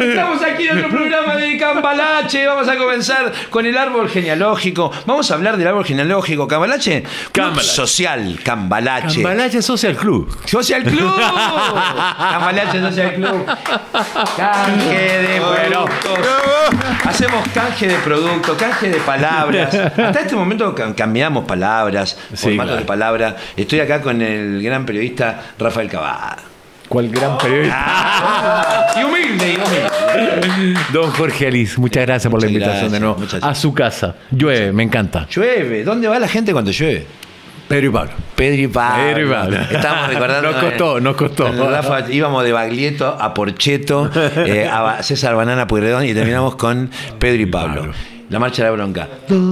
Estamos aquí en otro programa de Cambalache. Vamos a comenzar con el árbol genealógico. Vamos a hablar del árbol genealógico. Cambalache, Club Social Cambalache. Cambalache Social Club. Social Club. Cambalache Social Club. Canje de productos. Hacemos canje de productos, canje de palabras. Hasta este momento cambiamos palabras, formatos de palabras. Estoy acá con el gran periodista Rafael Cavada. ¿Cuál gran periodista? Y humilde. Don Jorge Alice, muchas gracias por la invitación de nuevo a su casa. Llueve, me encanta. Llueve. ¿Dónde va la gente cuando llueve? Pedro y Pablo. Estábamos recordando. Nos costó. Rafa, íbamos de Baglietto a Porcheto, a César Banana Pueyrredón y terminamos con Pedro y Pablo. La marcha de la bronca.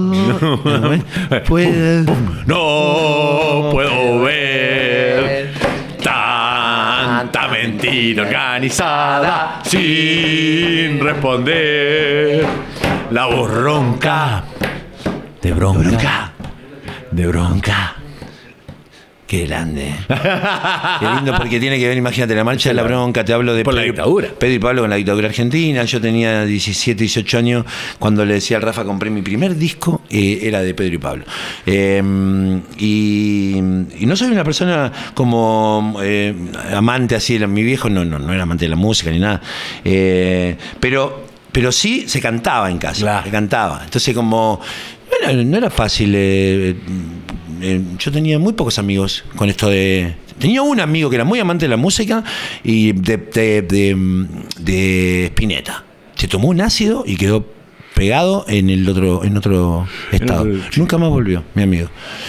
No puedo ver tanta mentira organizada sin responder. La voz ronca de bronca. Qué grande. Qué lindo, porque tiene que ver, imagínate, la marcha de la bronca. Te hablo de por la dictadura. Pedro y Pablo con la dictadura argentina. Yo tenía 17, 18 años cuando le decía al Rafa, compré mi primer disco, era de Pedro y Pablo. Y no soy una persona como amante así. Mi viejo no era amante de la música ni nada. Pero sí se cantaba en casa. Claro. Se cantaba. Entonces, como no era fácil. Yo tenía muy pocos amigos con esto de... Tenía un amigo que era muy amante de la música y de Spinetta. Se tomó un ácido y quedó pegado en otro estado. Nunca más volvió, mi amigo.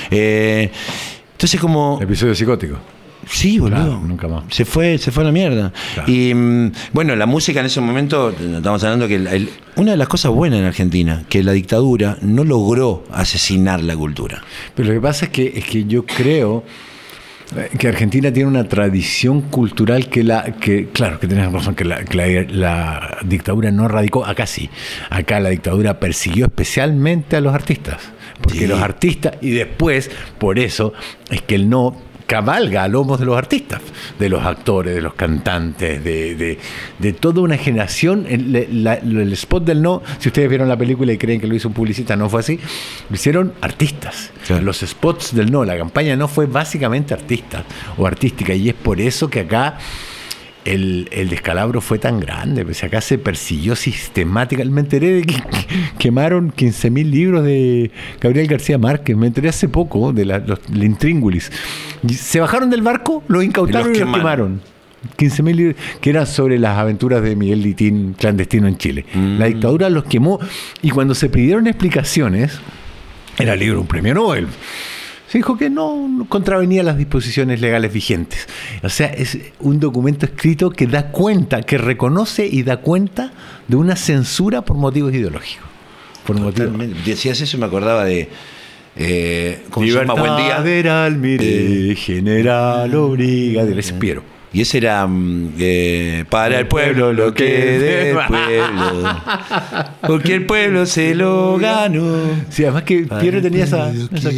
Entonces como... Episodio psicótico. Sí, boludo. Claro, nunca más. Se fue a la mierda. Claro. Y bueno, la música en ese momento, estamos hablando que una de las cosas buenas en Argentina, que la dictadura no logró asesinar la cultura. Pero lo que pasa es que yo creo que Argentina tiene una tradición cultural claro, que tenés razón, que la dictadura no radicó. Acá sí. Acá la dictadura persiguió especialmente a los artistas. Porque los artistas, y después, por eso, es que él no cabalga a lomos de los artistas, de los actores, de los cantantes, de toda una generación. El spot del no, si ustedes vieron la película y creen que lo hizo un publicista, no fue así, lo hicieron artistas. Claro. Los spots del no, la campaña no fue básicamente artista o artística, y es por eso que acá el descalabro fue tan grande, pues acá se persiguió sistemáticamente. Me enteré de que quemaron 15.000 libros de Gabriel García Márquez, me enteré hace poco de los intríngulis. Se bajaron del barco, los incautaron y los quemaron. 15.000 libros que eran sobre las aventuras de Miguel Litín clandestino en Chile. La dictadura los quemó, y cuando se pidieron explicaciones, era el libro un premio Nobel. Se dijo que no contravenía las disposiciones legales vigentes. O sea, es un documento escrito que da cuenta, que reconoce y da cuenta de una censura por motivos ideológicos. Decías eso y me acordaba de... ¿cómo se llama? Buen día. Libertad almiré, general brigadier Espiero. Y ese era para el pueblo lo que del pueblo, porque el pueblo se lo ganó. Sí, además que Piero tenía esa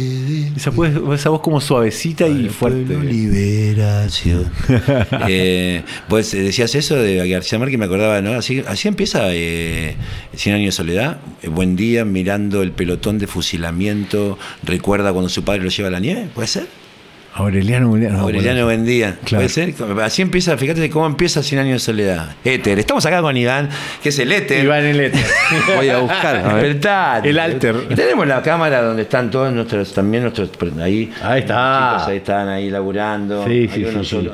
voz como suavecita para y fuerte. Liberación. Pues decías eso de García Márquez, me acordaba, ¿no? Así empieza 100 años de soledad. Buen día, mirando el pelotón de fusilamiento, recuerda cuando su padre lo lleva a la nieve, ¿puede ser? Aureliano Buendía. Claro. ¿Puede ser? Así empieza, fíjate cómo empieza 100 años de soledad. Éter. Estamos acá con Iván, que es el éter. Iván el éter. Voy a buscar. Despertate. El alter. Y tenemos la cámara donde están todos nuestros ahí. Ahí está. Chicos, ahí están ahí laburando. Sí. Solo.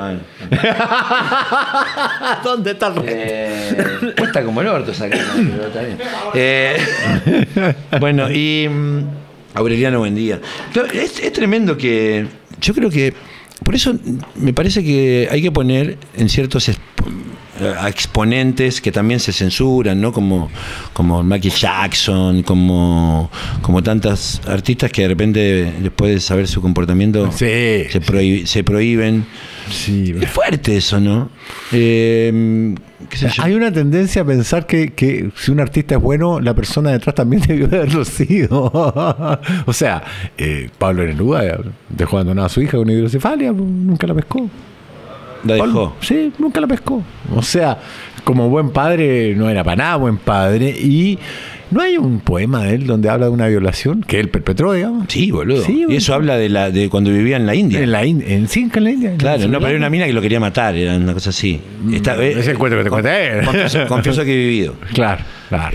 ¿Dónde está el resto? Cuesta como el orto esa cámara, pero está bien. Bueno, y Aureliano Buendía. Es tremendo que... Yo creo que por eso me parece que hay que poner en ciertos exponentes que también se censuran, ¿no? Como Michael Jackson, como tantas artistas que de repente, después de saber su comportamiento, sí, se prohíben. Sí, es fuerte eso, ¿no? Hay una tendencia a pensar que si un artista es bueno, la persona detrás también debió de haberlo sido. O sea, Pablo Neruda dejó abandonada a su hija con hidrocefalia, nunca la pescó. La dejó. Sí, nunca la pescó. O sea, como buen padre, no era para nada buen padre. Y no hay un poema de él donde habla de una violación que él perpetró, digamos. Sí, boludo. Sí, y eso habla de cuando vivía en la India. En la India, en Cinca, en la India. Claro, no, pero era una mina que lo quería matar, era una cosa así. Es el cuento que te conté. Confieso que he vivido. Claro.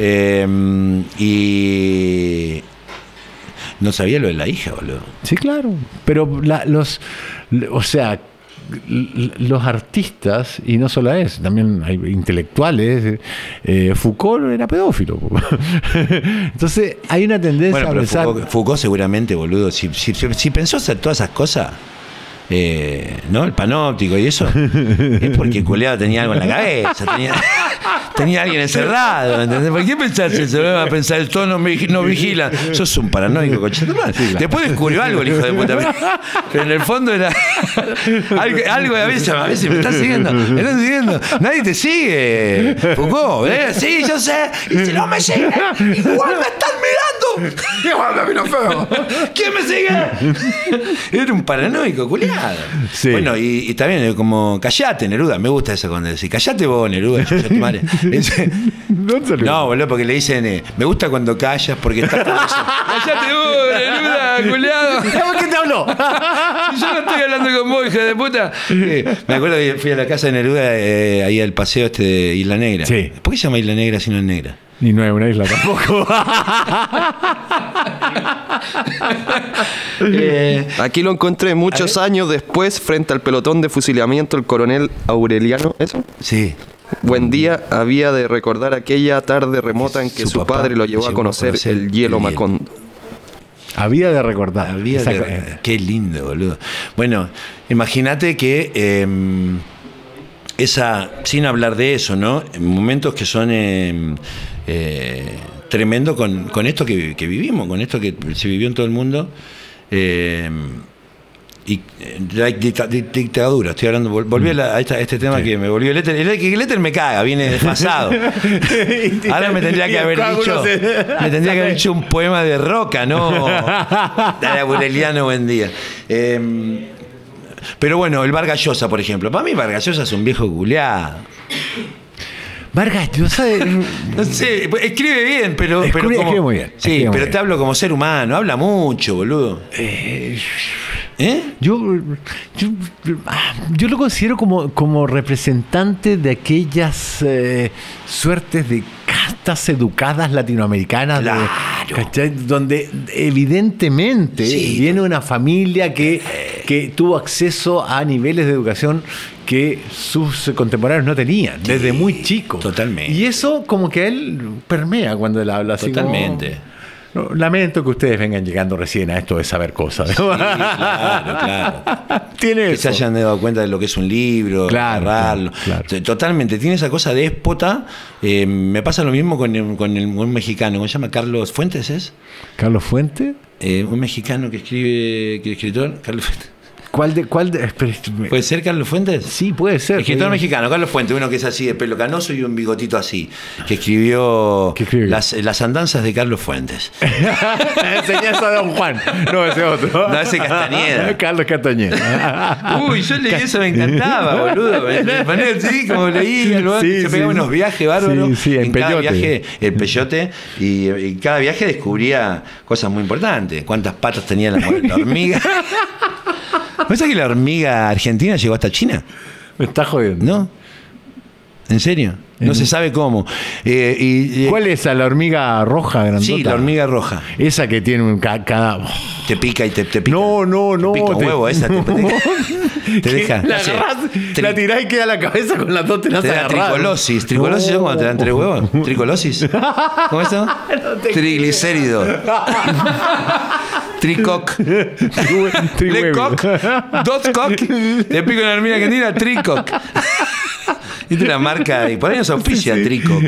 Y no sabía lo de la hija, boludo. Sí, claro. Pero o sea, los artistas, y no solo es, también hay intelectuales, Foucault era pedófilo. Entonces hay una tendencia a pensar... Foucault seguramente, boludo, si pensó hacer todas esas cosas, ¿no? El panóptico y eso, es porque el culeado tenía algo en la cabeza, tenía alguien encerrado, ¿entendés? ¿Por qué pensás eso? Va a pensar, el tono no vigila. Sos un paranoico, coche. Sí, claro. Después descubrió algo el hijo de puta. Pero en el fondo era algo de a veces me estás siguiendo. Nadie te sigue, Foucault, ¿eh? Sí, yo sé. Y si no me siguen, igual me están mirando. Igual me miran feo. ¿Quién me sigue? Era un paranoico, culiado. Sí. Bueno, y también como callate, Neruda. Me gusta eso cuando decís, callate vos, Neruda. Tu madre. No, boludo, porque le dicen, me gusta cuando callas porque estás con eso. Callate vos, Neruda, culiado. ¿Por qué te habló? Si yo no estoy hablando con vos, hija de puta. Me acuerdo que fui a la casa de Neruda, ahí al paseo de Isla Negra. Sí. ¿Por qué se llama Isla Negra si no es negra? Y no es una isla tampoco. Aquí lo encontré muchos años después frente al pelotón de fusilamiento del coronel Aureliano. ¿Eso? Sí. Buen día, había de recordar aquella tarde remota en que su padre lo llevó a conocer el hielo Macondo. Había de recordar. Qué lindo, boludo. Bueno, imagínate que sin hablar de eso, ¿no? En momentos que son tremendo con esto que vivimos, con esto que se vivió en todo el mundo. Y la dictadura, estoy hablando, volví a este tema, sí. Que me volvió el éter me caga, viene desfasado. Ahora me tendría que haber dicho un poema de Roca, ¿no? Dale, Aureliano, buen día. Pero bueno, el Vargas Llosa, por ejemplo. Para mí Vargas Llosa es un viejo culeado. Vargas Llosa no sé, escribe bien, pero escribe muy bien. Sí, pero te hablo como ser humano, habla mucho, boludo. Yo lo considero como representante de aquellas suertes de castas educadas latinoamericanas, claro. Donde evidentemente viene una familia que tuvo acceso a niveles de educación que sus contemporáneos no tenían, desde muy chico. Totalmente. Y eso como que a él permea cuando él habla así. Totalmente. No, lamento que ustedes vengan llegando recién a esto de saber cosas. Sí, claro. Tiene que eso. Se hayan dado cuenta de lo que es un libro, agarrarlo. Claro. Totalmente. Tiene esa cosa déspota. Me pasa lo mismo con un mexicano. ¿Cómo se llama? Carlos Fuentes, ¿es? ¿Carlos Fuentes? Un mexicano que escritor. Carlos Fuentes. ¿Cuál de? ¿Puede ser Carlos Fuentes? Sí, puede ser. Escritor mexicano, Carlos Fuentes, uno que es así de pelo canoso y un bigotito así, que escribió las andanzas de Carlos Fuentes. Enseñanza de Don Juan. No, ese otro. No, ese Castañeda. Carlos Castañeda. Uy, yo leí eso, me encantaba, boludo. Me ponía así, como leía, se pegaba unos viajes bárbaros. Sí, en cada viaje, el peyote, y cada viaje descubría cosas muy importantes. Cuántas patas tenía la hormiga. ¿Pensás que la hormiga argentina llegó hasta China? Me está jodiendo. ¿No? ¿En serio? No se sabe cómo. ¿Cuál es esa? ¿La hormiga roja grandota? Sí, la hormiga roja. Esa que tiene cada... Te pica y te pica. No. Te pica un huevo esa. Te deja. La agarrás, la tirás y queda la cabeza con las dos telas agarradas. Te da tricolosis. ¿Tricolosis es cuando te dan 3 huevos? ¿Tricolosis? ¿Cómo es eso? Triglicérido. Tricoc. Lecoc. Dotcoc. Te pica una hormiga argentina. Tricoc. Viste la marca, y por ahí nos auspicia Tricoc.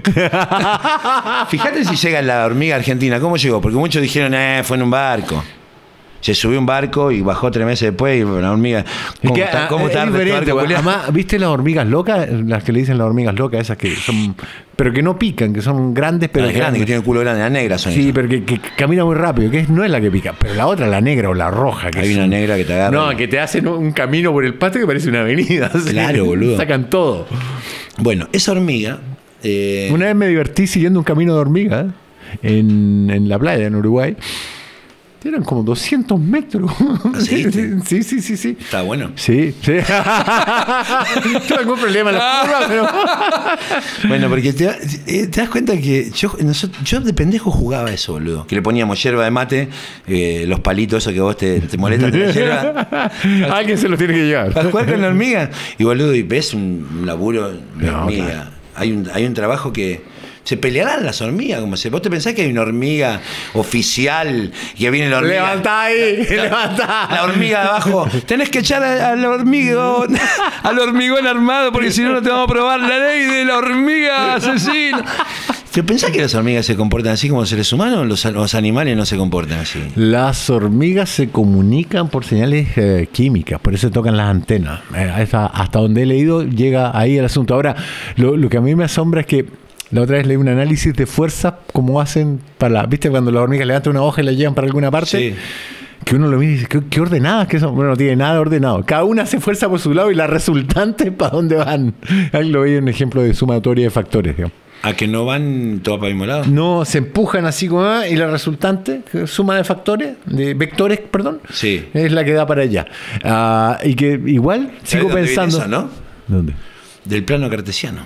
Fíjate si llega la hormiga argentina. ¿Cómo llegó? Porque muchos dijeron, fue en un barco. Se subió a un barco y bajó 3 meses después y la hormiga... ¿Cómo está diferente? Además, ¿viste las hormigas locas? Las que le dicen las hormigas locas, esas que son... Pero que no pican, que son grandes, pero... Las grandes, que tienen el culo grande, las negras son sí, esas. pero que camina muy rápido, que no es la que pica. Pero la otra, la negra o la roja. Que hay una negra que te agarra. No, que te hacen un camino por el pasto que parece una avenida. Claro, boludo. Sacan todo. Bueno, esa hormiga... Una vez me divertí siguiendo un camino de hormiga en la playa, en Uruguay. Eran como 200 metros. ¿Sí? Sí. Está bueno. Sí. Tengo algún problema en la curva, pero... Bueno, porque te das cuenta que yo de pendejo jugaba eso, boludo. Que le poníamos yerba de mate, los palitos esos que vos te molestan de la yerba. Alguien se los tiene que llevar. Para jugar con la hormiga. Y boludo, y ves un laburo de hormiga. Claro. Hay un trabajo que... Se pelearán las hormigas, como si vos te pensás que hay una hormiga oficial y que viene la hormiga. Levantá ahí, levantá. La hormiga de abajo. Tenés que echar al hormigón armado, porque si no, no te vamos a probar la ley de la hormiga asesina. ¿Te pensás que las hormigas se comportan así como seres humanos? ¿Los animales no se comportan así? Las hormigas se comunican por señales químicas, por eso tocan las antenas. Hasta donde he leído llega ahí el asunto. Ahora, lo que a mí me asombra es que la otra vez leí un análisis de fuerza, como hacen para... ¿Viste cuando las hormigas levantan una hoja y la llevan para alguna parte? Sí. Que uno lo mira y dice, ¿qué ordenadas que son? Bueno, no tiene nada ordenado. Cada una hace fuerza por su lado y la resultante, ¿para dónde van? Ahí lo veía un ejemplo de sumatoria de factores, digamos. ¿A que no van todas para el mismo lado? No, se empujan así como... y la resultante, suma de factores, de vectores, perdón, sí, es la que da para allá. Y que igual sigo pensando... Eso, ¿no? ¿Dónde? Del plano cartesiano.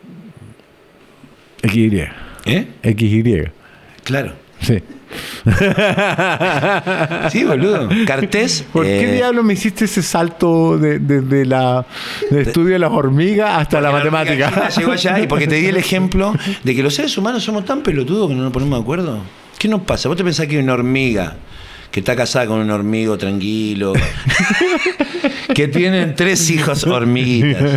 XY. XY. Claro. Sí. Sí, boludo. Cartés. ¿Por qué diablos me hiciste ese salto del estudio de las hormigas hasta la matemática? Llegó allá y porque te di el ejemplo de que los seres humanos somos tan pelotudos que no nos ponemos de acuerdo. ¿Qué nos pasa? ¿Vos te pensás que hay una hormiga que está casada con un hormigo tranquilo, que tienen 3 hijos hormiguitas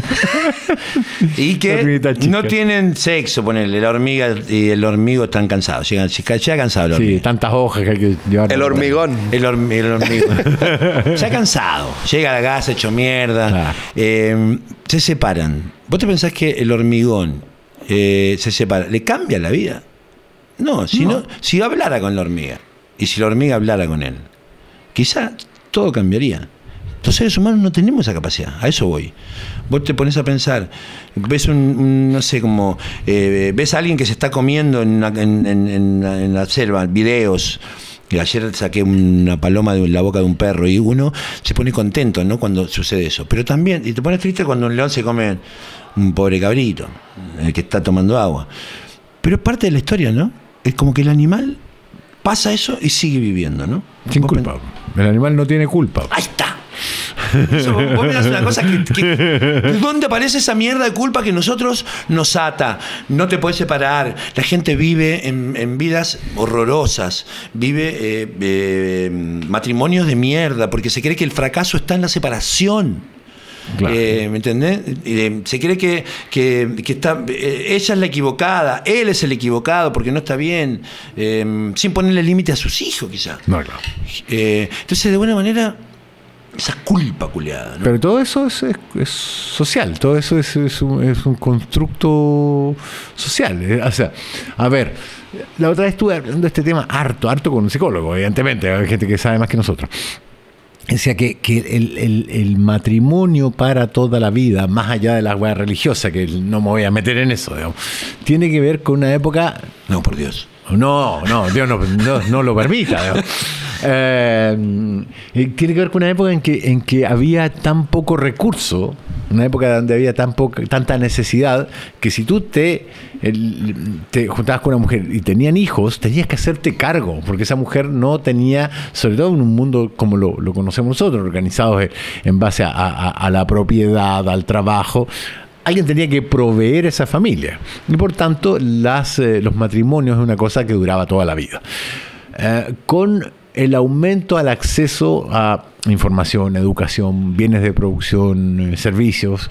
y que no tienen sexo, ponele, la hormiga y el hormigo están cansados, llega cansado el hormigo. Sí, tantas hojas que hay que llevar. El hormigón. El hormigo. Ya cansado, llega a la casa hecho mierda. Se separan. ¿Vos te pensás que el hormigón se separa? ¿Le cambia la vida? No, si hablara con la hormiga. Y si la hormiga hablara con él, quizá todo cambiaría. Los seres humanos no tenemos esa capacidad, a eso voy. Vos te pones a pensar, ves no sé, como ves a alguien que se está comiendo en la selva, videos. Ayer saqué una paloma de la boca de un perro y uno se pone contento, ¿no?, cuando sucede eso. Pero también, y te pones triste cuando un león se come un pobre cabrito, el que está tomando agua. Pero es parte de la historia, ¿no? Es como que el animal pasa eso y sigue viviendo, ¿no? Sin culpa. El animal no tiene culpa. Ahí está. Eso, vos me das una cosa ¿dónde aparece esa mierda de culpa que nosotros nos ata? No te puedes separar. La gente vive en vidas horrorosas. Vive matrimonios de mierda porque se cree que el fracaso está en la separación. Claro. ¿Me entendés? Se cree que está, ella es la equivocada, él es el equivocado porque no está bien, sin ponerle límite a sus hijos, quizás. No, claro. Entonces, de buena manera, esa culpa culiada, ¿no? Pero todo eso es social, todo eso es un constructo social. O sea, a ver, la otra vez estuve hablando de este tema harto con un psicólogo, evidentemente, hay gente que sabe más que nosotros. Decía que el matrimonio para toda la vida, más allá de la hueá religiosa, que no me voy a meter en eso, digamos, tiene que ver con una época... No, por Dios. No, Dios no lo permita. Tiene que ver con una época en que había tan poco recurso, una época donde había tanta necesidad, que si tú te juntabas con una mujer y tenían hijos, tenías que hacerte cargo, porque esa mujer no tenía, sobre todo en un mundo como lo conocemos nosotros, organizados en base a la propiedad, al trabajo. Alguien tenía que proveer esa familia. Y por tanto, los matrimonios es una cosa que duraba toda la vida. Con el aumento al acceso a información, educación, bienes de producción, servicios,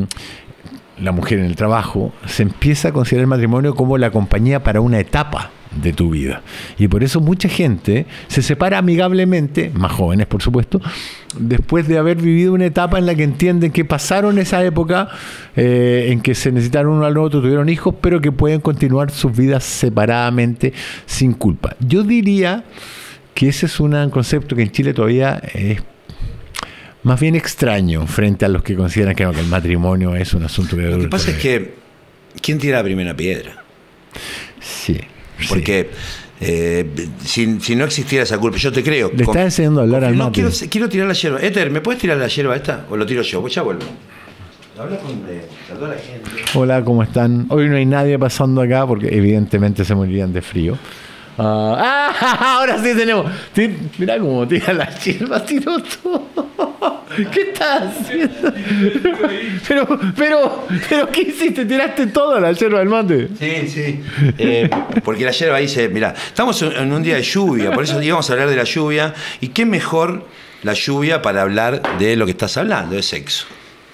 la mujer en el trabajo, se empieza a considerar el matrimonio como la compañía para una etapa de tu vida. Y por eso mucha gente se separa amigablemente, más jóvenes por supuesto, después de haber vivido una etapa en la que entienden que pasaron esa época en que se necesitaron uno al otro, tuvieron hijos, pero que pueden continuar sus vidas separadamente sin culpa. Yo diría que ese es un concepto que en Chile todavía es más bien extraño frente a los que consideran que el matrimonio es un asunto de adultos. Lo que pasa es que ¿quién tira la primera piedra? Sí. Porque si no existiera esa culpa, yo te creo. Le estás enseñando a hablar al mate. No, quiero tirar la yerba. Éter, ¿me puedes tirar la yerba esta? ¿O lo tiro yo? Pues ya vuelvo. Habla con toda la gente. Hola, ¿cómo están? Hoy no hay nadie pasando acá porque evidentemente se morirían de frío. Ahora sí tenemos. Mirá cómo tira la yerba, tiró todo. ¿Qué estás haciendo? Pero, ¿qué hiciste? ¿Tiraste toda la yerba del mate? Sí. Porque la yerba dice, mirá, estamos en un día de lluvia, por eso íbamos a hablar de la lluvia. ¿Y qué mejor la lluvia para hablar de lo que estás hablando, de sexo?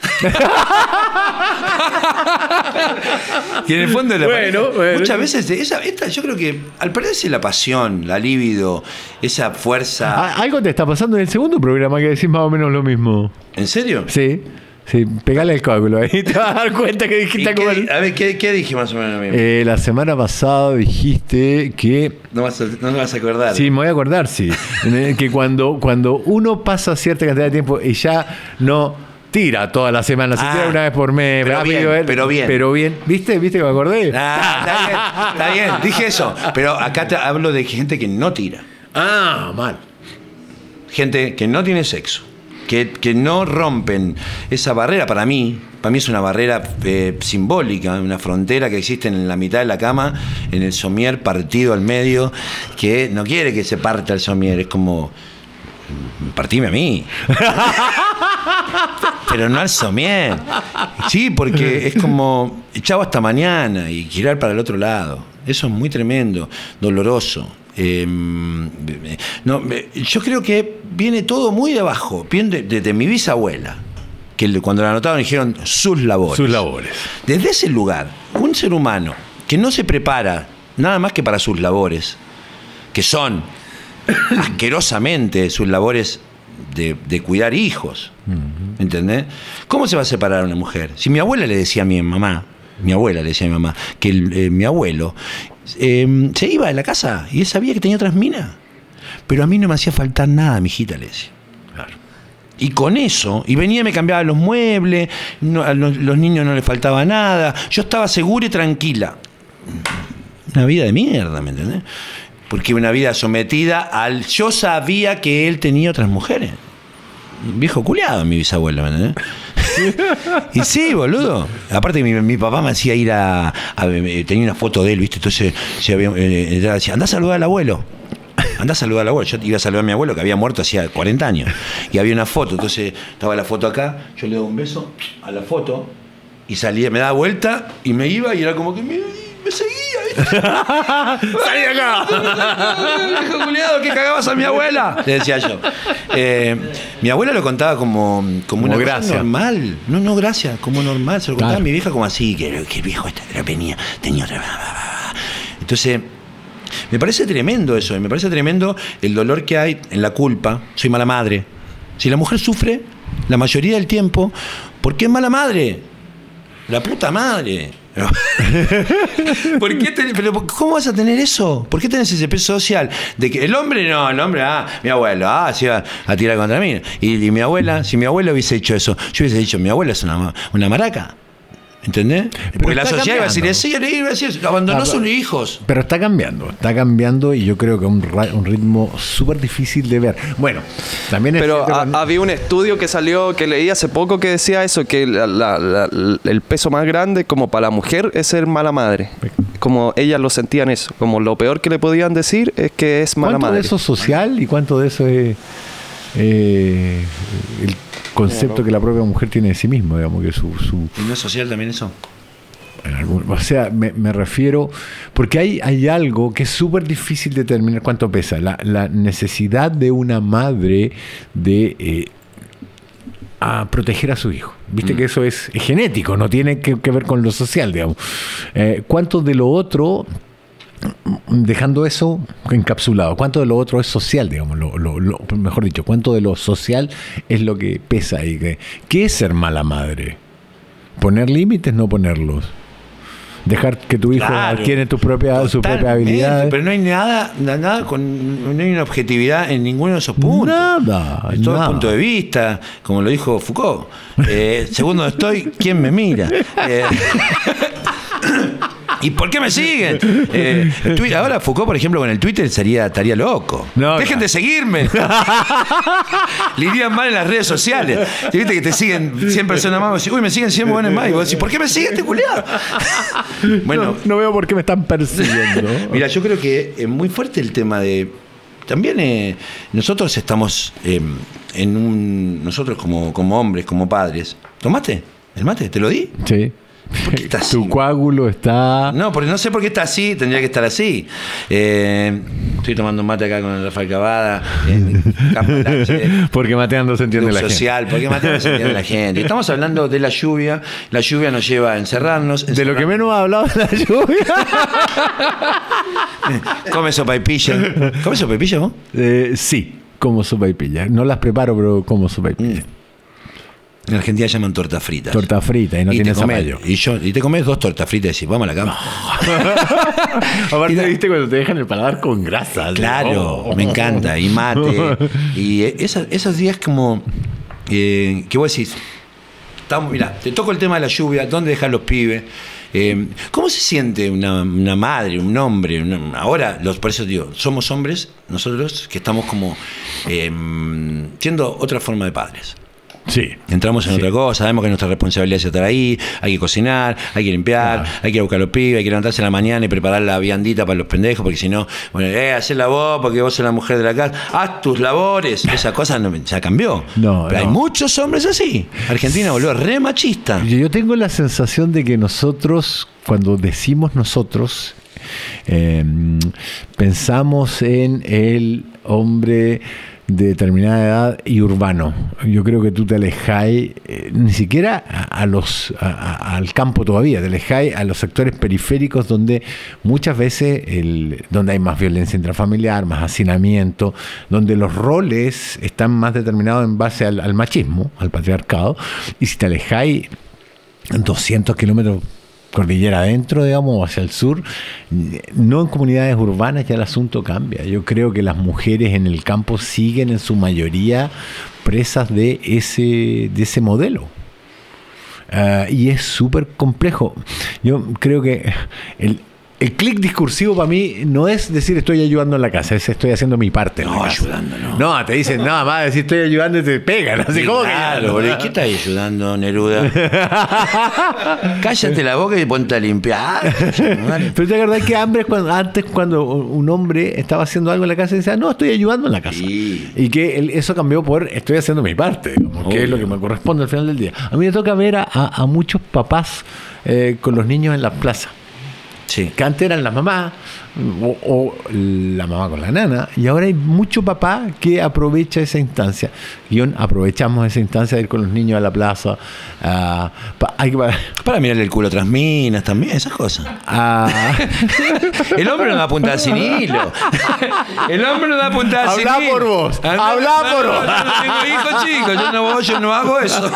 Y en el fondo de la bueno. Muchas veces esta, yo creo que al perderse la pasión, la libido, esa fuerza. Algo te está pasando en el segundo programa que decís más o menos lo mismo. ¿En serio? Sí, pegale el cálculo ahí te vas a dar cuenta que dijiste como a ver, ¿qué dije más o menos lo mismo? La semana pasada dijiste que... No me vas a acordar. Sí, me voy a acordar, sí. Que cuando uno pasa cierta cantidad de tiempo y ya no tira toda la semana, se tira una vez por mes. Pero bien. ¿Viste que me acordé? Está bien, dije eso. Pero acá te hablo de gente que no tira. Mal. Gente que no tiene sexo. Que no rompen esa barrera. Para mí es una barrera simbólica, una frontera que existe en la mitad de la cama, en el somier partido al medio, que no quiere que se parta el somier. Es como... partime a mí. Pero no al somier. Sí, porque es como chavo hasta mañana y girar para el otro lado. Eso es muy tremendo, doloroso. Yo creo que viene todo muy de abajo. Viene desde mi bisabuela, que cuando la anotaron dijeron sus labores. Desde ese lugar, un ser humano que no se prepara nada más que para sus labores, que son asquerosamente sus labores de cuidar hijos, ¿entendés? ¿Cómo se va a separar una mujer? Si mi abuela le decía a mi mamá que mi abuelo se iba de la casa y él sabía que tenía otras minas, pero a mí no me hacía faltar nada, mijita, le decía. Claro. Y con eso, y venía y me cambiaba los muebles, a los niños no les faltaba nada, yo estaba segura y tranquila. Una vida de mierda, ¿me entendés? Porque una vida sometida al... Yo sabía que él tenía otras mujeres. Un viejo culiado, mi bisabuelo, ¿me entendés? Y sí, boludo. Aparte, mi papá me hacía ir tenía una foto de él, ¿viste? Entonces decía, andá a saludar al abuelo. Yo iba a saludar a mi abuelo, que había muerto hacía 40 años. Y había una foto. Entonces estaba la foto acá. Yo le doy un beso a la foto. Y salía, me daba vuelta y me iba. Y era como que me seguía, ¿viste? ¡Salí acá! ¡Viejo culiado, que cagabas a mi abuela! Le decía yo. Mi abuela lo contaba como una gracia normal. No, gracias, como normal. Se lo contaba a mi vieja como así, que el viejo tenía otra. Entonces, me parece tremendo eso. Me parece tremendo el dolor que hay en la culpa. Soy mala madre. Si la mujer sufre, la mayoría del tiempo, ¿por qué es mala madre? La puta madre. Pero ¿cómo vas a tener eso? ¿Por qué tenés ese peso social? De que el hombre, mi abuelo, se iba a tirar contra mí. Y mi abuela, si mi abuela hubiese hecho eso, yo hubiese dicho, mi abuela es una maraca. ¿Entendés? Porque la sociedad iba a decir, sí, iba a decir, abandonó a sus hijos. Pero está cambiando y yo creo que un ritmo súper difícil de ver. Bueno, también es... Pero había un estudio que salió, que leí hace poco, que decía eso, que el peso más grande como para la mujer es ser mala madre. Como ellas lo sentían eso, como lo peor que le podían decir es que es mala madre. ¿Cuánto de eso es social y cuánto de eso es el concepto que la propia mujer tiene de sí misma, digamos, que ¿Y no es social también eso? O sea, me refiero, porque hay algo que es súper difícil determinar cuánto pesa, la necesidad de una madre de a proteger a su hijo. Viste que eso es genético, no tiene que ver con lo social, digamos. ¿Cuánto de lo otro dejando eso encapsulado, ¿cuánto de lo otro es social, digamos? Mejor dicho, ¿cuánto de lo social es lo que pesa ahí? ¿Qué es ser mala madre? ¿Poner límites? No ponerlos. Dejar que tu hijo adquiere sus propias habilidades. Pero no hay no hay una objetividad en ninguno de esos puntos. Nada. Es todo el punto de vista, como lo dijo Foucault. Segundo estoy, ¿quién me mira? ¿Y por qué me siguen? Ahora Foucault, por ejemplo, con el Twitter estaría loco. Dejen de seguirme. Le irían mal en las redes sociales. Y viste que te siguen 100 personas más. Uy, me siguen 100 buenos más. Y vos decís, ¿por qué me sigue este culiado? Bueno, no veo por qué me están persiguiendo. Mira, yo creo que es muy fuerte el tema de... También nosotros estamos nosotros como hombres, como padres. ¿Tomaste el mate? ¿Te lo di? Sí. ¿Por qué está así? Tu coágulo está... No, porque no sé por qué está así, tendría que estar así. Estoy tomando un mate acá con Rafael Cavada. Porque mateando se entiende la social, gente. Porque mateando se entiende la gente. Estamos hablando de la lluvia. La lluvia nos lleva a encerrarnos. De lo que menos ha hablado de la lluvia. Come sopaipilla. ¿Comes sopaipilla vos? Sí, como sopaipilla. No las preparo, pero como sopaipilla. En Argentina llaman tortas fritas. Torta frita y no tiene zapallo. Y te comes 2 tortas fritas y decís, vamos a la cama. Aparte, viste cuando te dejan el paladar con grasa. Claro, me encanta. Y mate. Y esos días como... que vos decís, mirá, te toco el tema de la lluvia, ¿dónde dejar los pibes? ¿Cómo se siente una madre, un hombre? Ahora, por eso digo, somos hombres, nosotros, que estamos como siendo otra forma de padres. Sí. Entramos en otra cosa, sabemos que nuestra responsabilidad es estar ahí, hay que cocinar, hay que limpiar, hay que ir a buscar a los pibes, hay que levantarse en la mañana y preparar la viandita para los pendejos, porque si no, hacela vos, porque vos sos la mujer de la casa, haz tus labores, esa cosa ya cambió. Pero hay muchos hombres así. Argentina volvió re machista. Yo tengo la sensación de que nosotros, cuando decimos nosotros, pensamos en el hombre de determinada edad y urbano. Yo creo que tú te alejáis ni siquiera al campo todavía, te alejáis a los sectores periféricos donde muchas veces donde hay más violencia intrafamiliar, más hacinamiento, donde los roles están más determinados en base al machismo, al patriarcado, y si te alejáis 200 kilómetros cordillera adentro, digamos, o hacia el sur, no en comunidades urbanas, ya el asunto cambia. Yo creo que las mujeres en el campo siguen en su mayoría presas de ese modelo. Y es súper complejo. Yo creo que el clic discursivo para mí no es decir estoy ayudando en la casa, es estoy haciendo mi parte. No, ayudando, no. No, te dicen nada más, decir estoy ayudando y te pegan. Así, ¿cómo claro, ¿y qué estás ayudando, Neruda? Cállate la boca y ponte a limpiar. Pero te acordás que antes cuando un hombre estaba haciendo algo en la casa decía, no, estoy ayudando en la casa. Sí. Y que eso cambió por estoy haciendo mi parte, que es lo que me corresponde al final del día. A mí me toca ver a muchos papás con los niños en la plaza. Sí. Que antes eran las mamás o la mamá con la nana, y ahora hay mucho papá que aprovecha esa instancia. Aprovechamos esa instancia de ir con los niños a la plaza para mirarle el culo a otras minas también, esas cosas. El hombre no da puntada sin hilo. El hombre no da puntada sin hilo. Habla por vos. No tengo hijos, chicos. Yo no hago eso.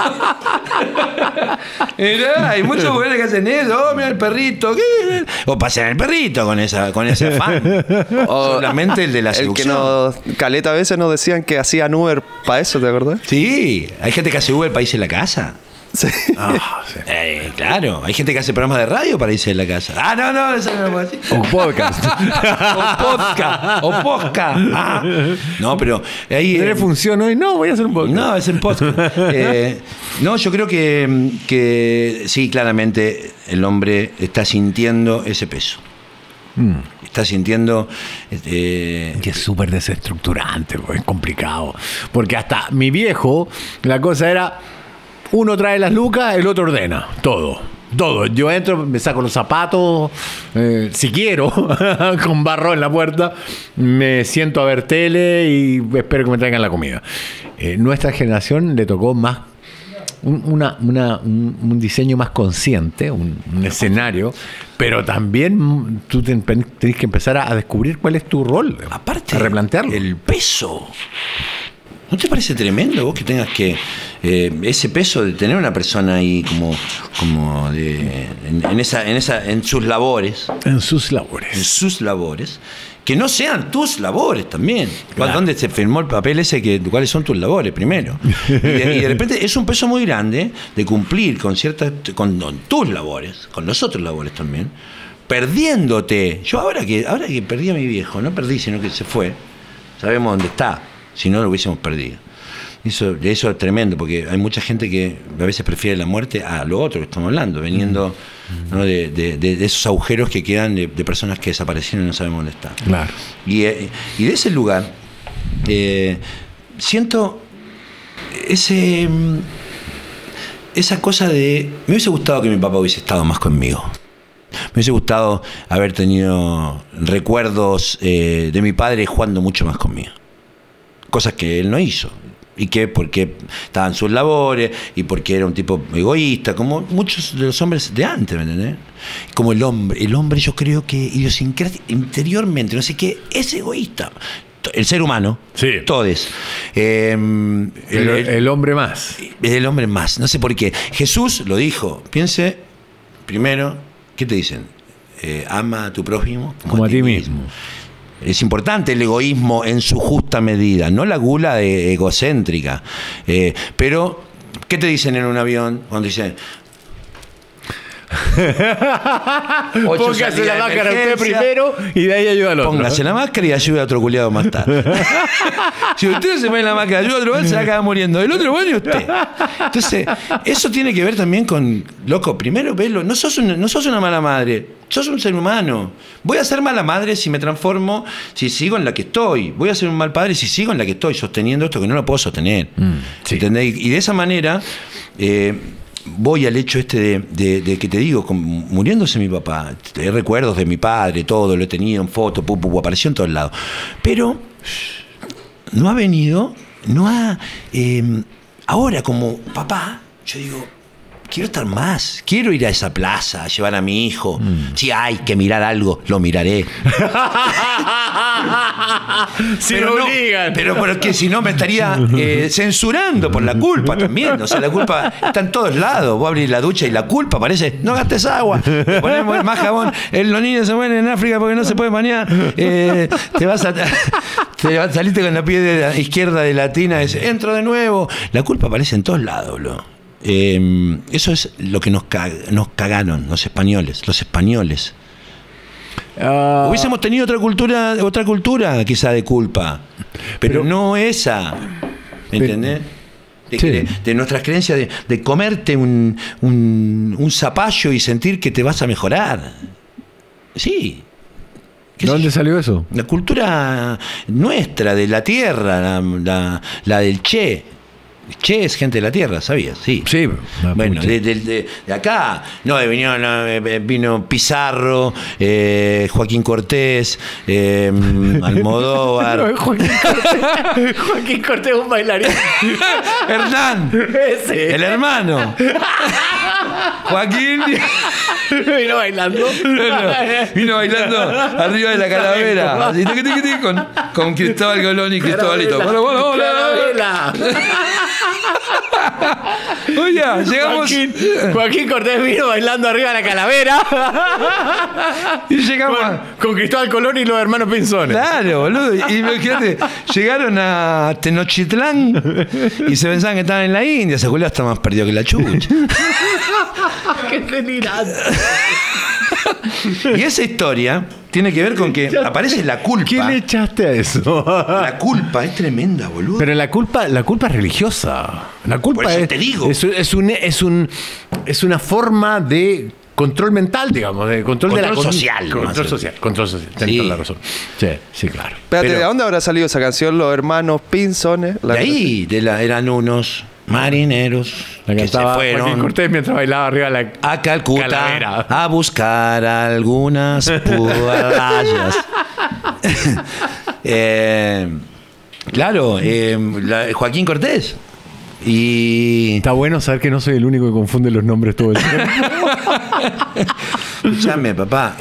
Hay muchos mujeres que hacen eso. Mira el perrito. O pasean el perrito con ese afán. Solamente el de la seducción. Caleta a veces nos decían que hacían Uber para eso, ¿te acordás? Sí, hay gente que hace Uber para irse a la casa. Sí. Sí. Claro, hay gente que hace programas de radio para irse de la casa. No, eso no lo puedo decir. O podcast. o podcast. No, pero ahí... ¿Tiene función hoy? No, voy a hacer un podcast. No, es en podcast. No, yo creo que sí, claramente el hombre está sintiendo ese peso. Está sintiendo... que es súper desestructurante, es complicado. Porque hasta mi viejo, la cosa era... Uno trae las lucas, el otro ordena. Todo. Yo entro, me saco los zapatos, si quiero, con barro en la puerta, me siento a ver tele y espero que me traigan la comida. Nuestra generación le tocó más un diseño más consciente, un escenario, pero también tú tenés que empezar a descubrir cuál es tu rol. Aparte, a replantearlo. El peso. ¿No te parece tremendo vos que tengas que ese peso de tener una persona ahí como en sus labores? En sus labores. En sus labores. Que no sean tus labores también. Claro. ¿Dónde se firmó el papel ese? ¿Cuáles son tus labores primero? Y de repente es un peso muy grande de cumplir con tus labores, con los otros labores también, perdiéndote. Yo ahora que perdí a mi viejo, no perdí, sino que se fue, sabemos dónde está, si no lo hubiésemos perdido. Eso es tremendo, porque hay mucha gente que a veces prefiere la muerte a lo otro que estamos hablando, veniendo ¿no? de esos agujeros que quedan de personas que desaparecieron y no sabemos dónde están. Claro. Y de ese lugar siento esa cosa de... Me hubiese gustado que mi papá hubiese estado más conmigo. Me hubiese gustado haber tenido recuerdos de mi padre jugando mucho más conmigo. Cosas que él no hizo. Y que porque estaban sus labores y porque era un tipo egoísta, como muchos de los hombres de antes, ¿me entendés? Como el hombre yo creo que interiormente, no sé qué, es egoísta. El ser humano, sí. Todos. El hombre más. El hombre más, no sé por qué. Jesús lo dijo, piense primero, ¿qué te dicen? Ama a tu prójimo como a ti mismo. Es importante el egoísmo en su justa medida, no la gula egocéntrica. Pero, ¿qué te dicen en un avión cuando dicen... Póngase la máscara usted primero y de ahí ayuda al otro. Póngase la máscara y ayuda a otro culiado más tarde. Si usted se pone la máscara y ayuda a otro, se va a acabar muriendo. El otro, bueno, y usted. Entonces, eso tiene que ver también con... Loco, primero velo. No sos una mala madre. Sos un ser humano. Voy a ser mala madre si me transformo, si sigo en la que estoy. Voy a ser un mal padre si sigo en la que estoy, sosteniendo esto que no lo puedo sostener. Sí. ¿Entendés? Y de esa manera... voy al hecho de que te digo, muriéndose mi papá, hay recuerdos de mi padre, todo, lo he tenido en foto, apareció en todos lados. Pero no ha venido, ahora como papá, yo digo, quiero estar más, quiero ir a esa plaza, a llevar a mi hijo. Si hay que mirar algo, lo miraré. Si pero me obligan. Pero es que si no me estaría censurando por la culpa también. O sea, la culpa está en todos lados. Vos abrís la ducha y la culpa parece, no gastes agua, ponemos más jabón. Los niños se mueren en África porque no se puede bañar. Saliste con la piedra izquierda de la tina, entro de nuevo. La culpa aparece en todos lados, bro. Eso es lo que nos cagaron los españoles. Hubiésemos tenido otra cultura quizá de culpa, pero no esa, ¿me entendés? De nuestras creencias de comerte un zapallo y sentir que te vas a mejorar. Sí. ¿Dónde salió eso? La cultura nuestra, de la tierra, la del Che. Che es gente de la tierra, ¿sabías? Sí. Sí. Bueno, de acá vino Pizarro, Joaquín Cortés, Almodóvar. No, Joaquín Cortés es un bailarín. Hernán, ese. El hermano. Joaquín vino bailando. Vino bailando arriba de la calavera. Así, con Cristóbal Colón y Cristóbalito. Calavera. Oye, llegamos. Joaquín Cortés vino bailando arriba de la calavera. Y llegamos con Cristóbal Colón y los hermanos Pinzones. Claro, boludo. Y imagínate, llegaron a Tenochtitlán y se pensaban que estaban en la India. Se Julio está más perdido que la chucha. ¡Qué delirante! Y esa historia tiene que ver con que aparece la culpa. ¿Quién le echaste a eso? La culpa es tremenda, boludo. Pero la culpa es religiosa. La culpa por eso es, te digo. es una forma de control mental, digamos, de control social. Control social. Tenés toda la razón. Sí, claro. Espérate, ¿de dónde habrá salido esa canción? Los hermanos Pinzones. De ahí, eran unos marineros que se fueron Joaquín Cortés mientras bailaba arriba de la a Calcuta calavera a buscar algunas playas. Claro, Joaquín Cortés Y Está bueno saber que no soy el único que confunde los nombres todo el tiempo. escúchame, papá.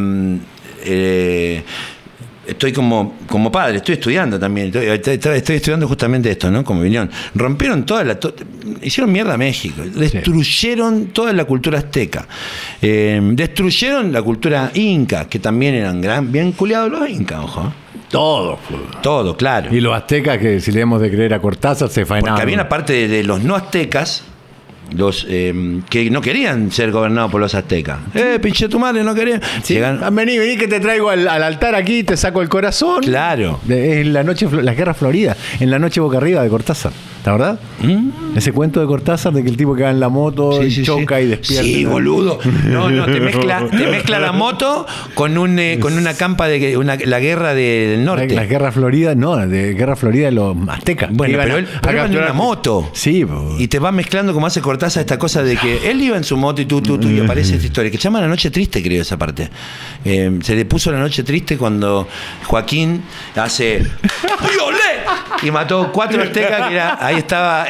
Estoy como padre, estoy estudiando también. Estoy estudiando justamente esto, ¿no? Como opinión. Rompieron hicieron mierda a México. Destruyeron toda la cultura azteca. Destruyeron la cultura inca, que también eran bien culiados los incas, ojo. Todo, claro. Y los aztecas, que si le hemos de creer a Cortázar, se faenaban. Porque había una parte de los no aztecas, los que no querían ser gobernados por los aztecas. Pinche tu madre, no querían. Sí. Vení que te traigo al altar aquí, te saco el corazón. Claro. En la noche, las guerras floridas, en la noche boca arriba de Cortázar. ¿La verdad? Ese cuento de Cortázar de que el tipo que va en la moto y choca y despierta. Sí, boludo. No, te mezcla la moto con una campa de la guerra del norte. Las guerras floridas, no, de guerra florida de los aztecas. Bueno, pero él iba en una moto. Sí, y te va mezclando como hace Cortázar esta cosa de que él iba en su moto y aparece esta historia, que se llama La Noche Triste, creo, esa parte. Se le puso La Noche Triste cuando Joaquín hace ¡Violé! Y mató 4 aztecas, que era, ahí estaba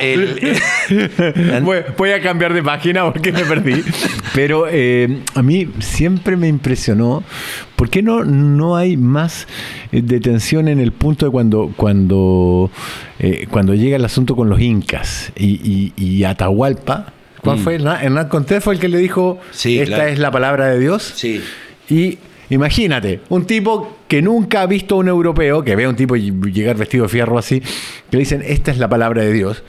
Voy a cambiar de página porque me perdí. Pero a mí siempre me impresionó. ¿Por qué no hay más detención en el punto de cuando llega el asunto con los incas y Atahualpa? ¿Cuál fue? Hernán Cortés fue el que le dijo, esta es la palabra de Dios. Sí. Y imagínate, un tipo que nunca ha visto a un europeo, que ve a un tipo llegar vestido de fierro así, que le dicen, esta es la palabra de Dios.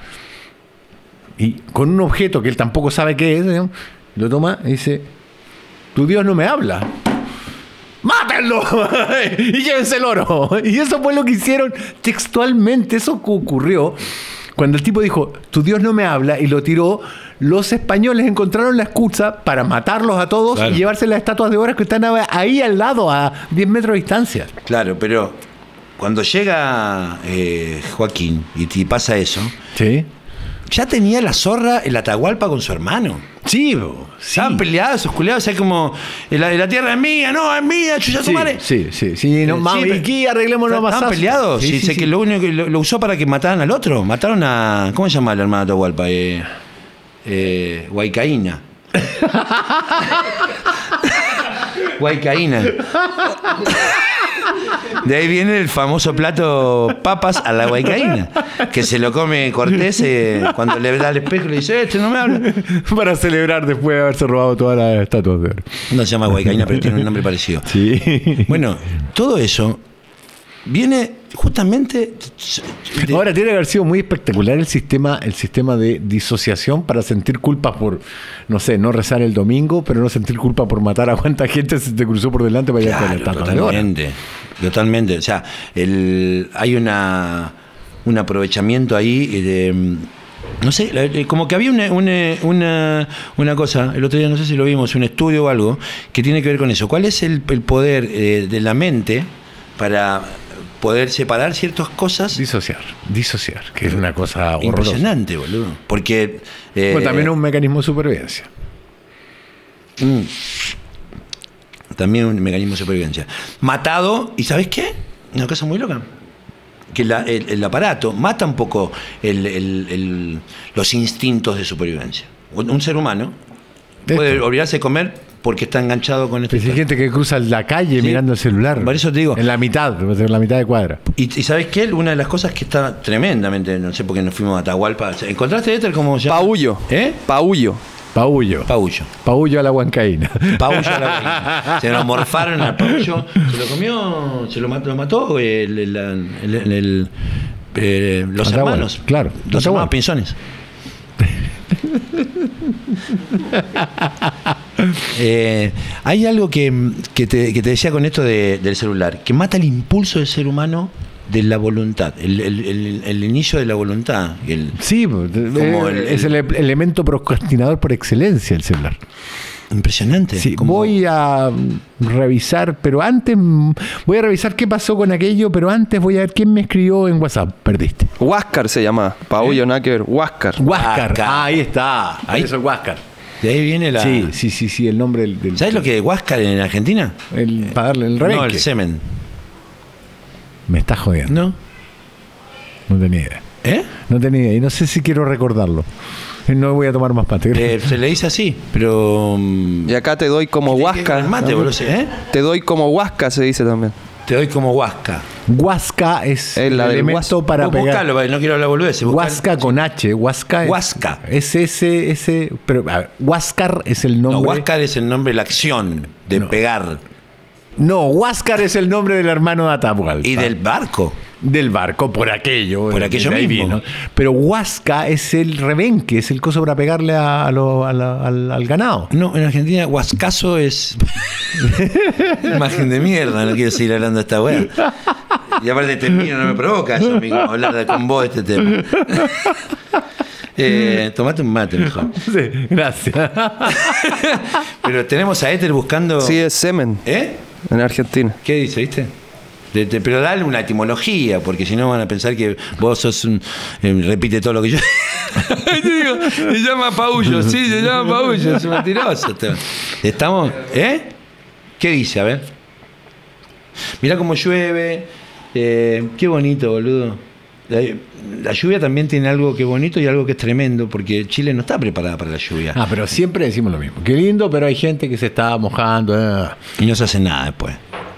Y con un objeto que él tampoco sabe qué es, ¿no? Lo toma y dice, tu Dios no me habla. ¡Mátenlo! Y llévense el oro. Y eso fue lo que hicieron textualmente. Eso ocurrió cuando el tipo dijo, tu Dios no me habla, y lo tiró. Los españoles encontraron la excusa para matarlos a todos, claro, y llevarse las estatuas de oro que están ahí al lado, a 10 metros de distancia. Claro, pero cuando llega Joaquín y pasa eso, ¿sí? Ya tenía la zorra el Atahualpa con su hermano. Sí, Estaban peleados esos culiados, o sea, como la tierra es mía, no, es mía, chucha tu madre. Sí, no, mami, aquí arreglémonos más. Estaban peleados. Sí, sé que lo único que lo usó para que mataran al otro. Mataron a, ¿cómo se llama el hermano de Atahualpa? Huaycaína. Huaycaína. De ahí viene el famoso plato papas a la huaycaína, que se lo come Cortés cuando le da al espejo y le dice, no me habla. Para celebrar después de haberse robado todas las estatuas de oro. No se llama huaycaína, pero tiene un nombre parecido. Sí. Bueno, todo eso viene justamente... Ahora, tiene que haber sido muy espectacular el sistema de disociación para sentir culpa por, no sé, no rezar el domingo, pero no sentir culpa por matar a cuánta gente se te cruzó por delante para llegar a la estatua de oro. Totalmente. O sea, hay un aprovechamiento ahí de... No sé, como que había una cosa, el otro día no sé si lo vimos, un estudio o algo, que tiene que ver con eso. ¿Cuál es el poder de la mente para poder separar ciertas cosas? Disociar, que es una cosa horrorosa. Impresionante, boludo. Porque... también es un mecanismo de supervivencia. También un mecanismo de supervivencia. Matado, ¿y sabes qué? Una cosa muy loca. Que el aparato mata un poco los instintos de supervivencia. Un ser humano puede olvidarse de comer porque está enganchado con esto. Hay gente que cruza la calle mirando el celular. Por eso te digo. En la mitad de cuadra. Y ¿sabes qué? Una de las cosas que está tremendamente, no sé por qué nos fuimos a Atahualpa. ¿Encontraste este como ya? Paullo. Paullo a la huancaína. Paullo a la huancaína. Se lo morfaron al paullo. Se lo comió, lo mató los hermanos. Claro. Los hermanos Pinzones. Hay algo que te decía con esto del celular, que mata el impulso del ser humano de la voluntad, el inicio de la voluntad. Es el elemento procrastinador por excelencia el celular. Impresionante. Sí, voy a revisar, pero antes voy a revisar qué pasó con aquello, pero antes voy a ver quién me escribió en WhatsApp. Perdiste. Huáscar se llama. Paullo, nada que ver. Huáscar. Ahí está. Ahí es el Huáscar. De ahí viene la... Sí, el nombre del... ¿Sabes lo que es Huáscar en Argentina? Para darle el rebenque. No, el semen. Me estás jodiendo. No tenía idea. No tenía idea. Y no sé si quiero recordarlo. No voy a tomar más mate. Se le dice así, pero... Y acá te doy como huasca. El mate, boludo, Te doy como huasca, se dice también. Te doy como huasca. Huasca es el elemento para pegar. Buscalo, no quiero hablar boludeces. Huasca con H. Huasca. Huasca. Es ese. Pero, a ver, Huáscar es el nombre. No, Huáscar es el nombre de la acción, de pegar. No, Huáscar es el nombre del hermano de Atapualpa. Y del barco. Del barco, por aquello. Por aquello de ahí mismo. vino. Pero Huasca es el rebenque, es el coso para pegarle al ganado. No, en Argentina Huascazo es imagen de mierda, no quiero seguir hablando de esta weá. Y aparte termino, no me provoca eso, amigo, hablar con vos de este tema. Tomate un mate mejor. Sí, gracias. Pero tenemos a Éter buscando... Sí, es semen. En Argentina. ¿Qué dice, viste? Pero dale una etimología, porque si no van a pensar que vos sos un... repite todo lo que yo... Digo, se llama Paullo, sí, se llama Paullo, es un mentiroso. ¿Estamos? ¿Qué dice? A ver. Mirá cómo llueve. Qué bonito, boludo. La lluvia también tiene algo que es bonito y algo que es tremendo, porque Chile no está preparada para la lluvia. Pero siempre decimos lo mismo. Qué lindo, pero hay gente que se está mojando. Y no se hace nada después.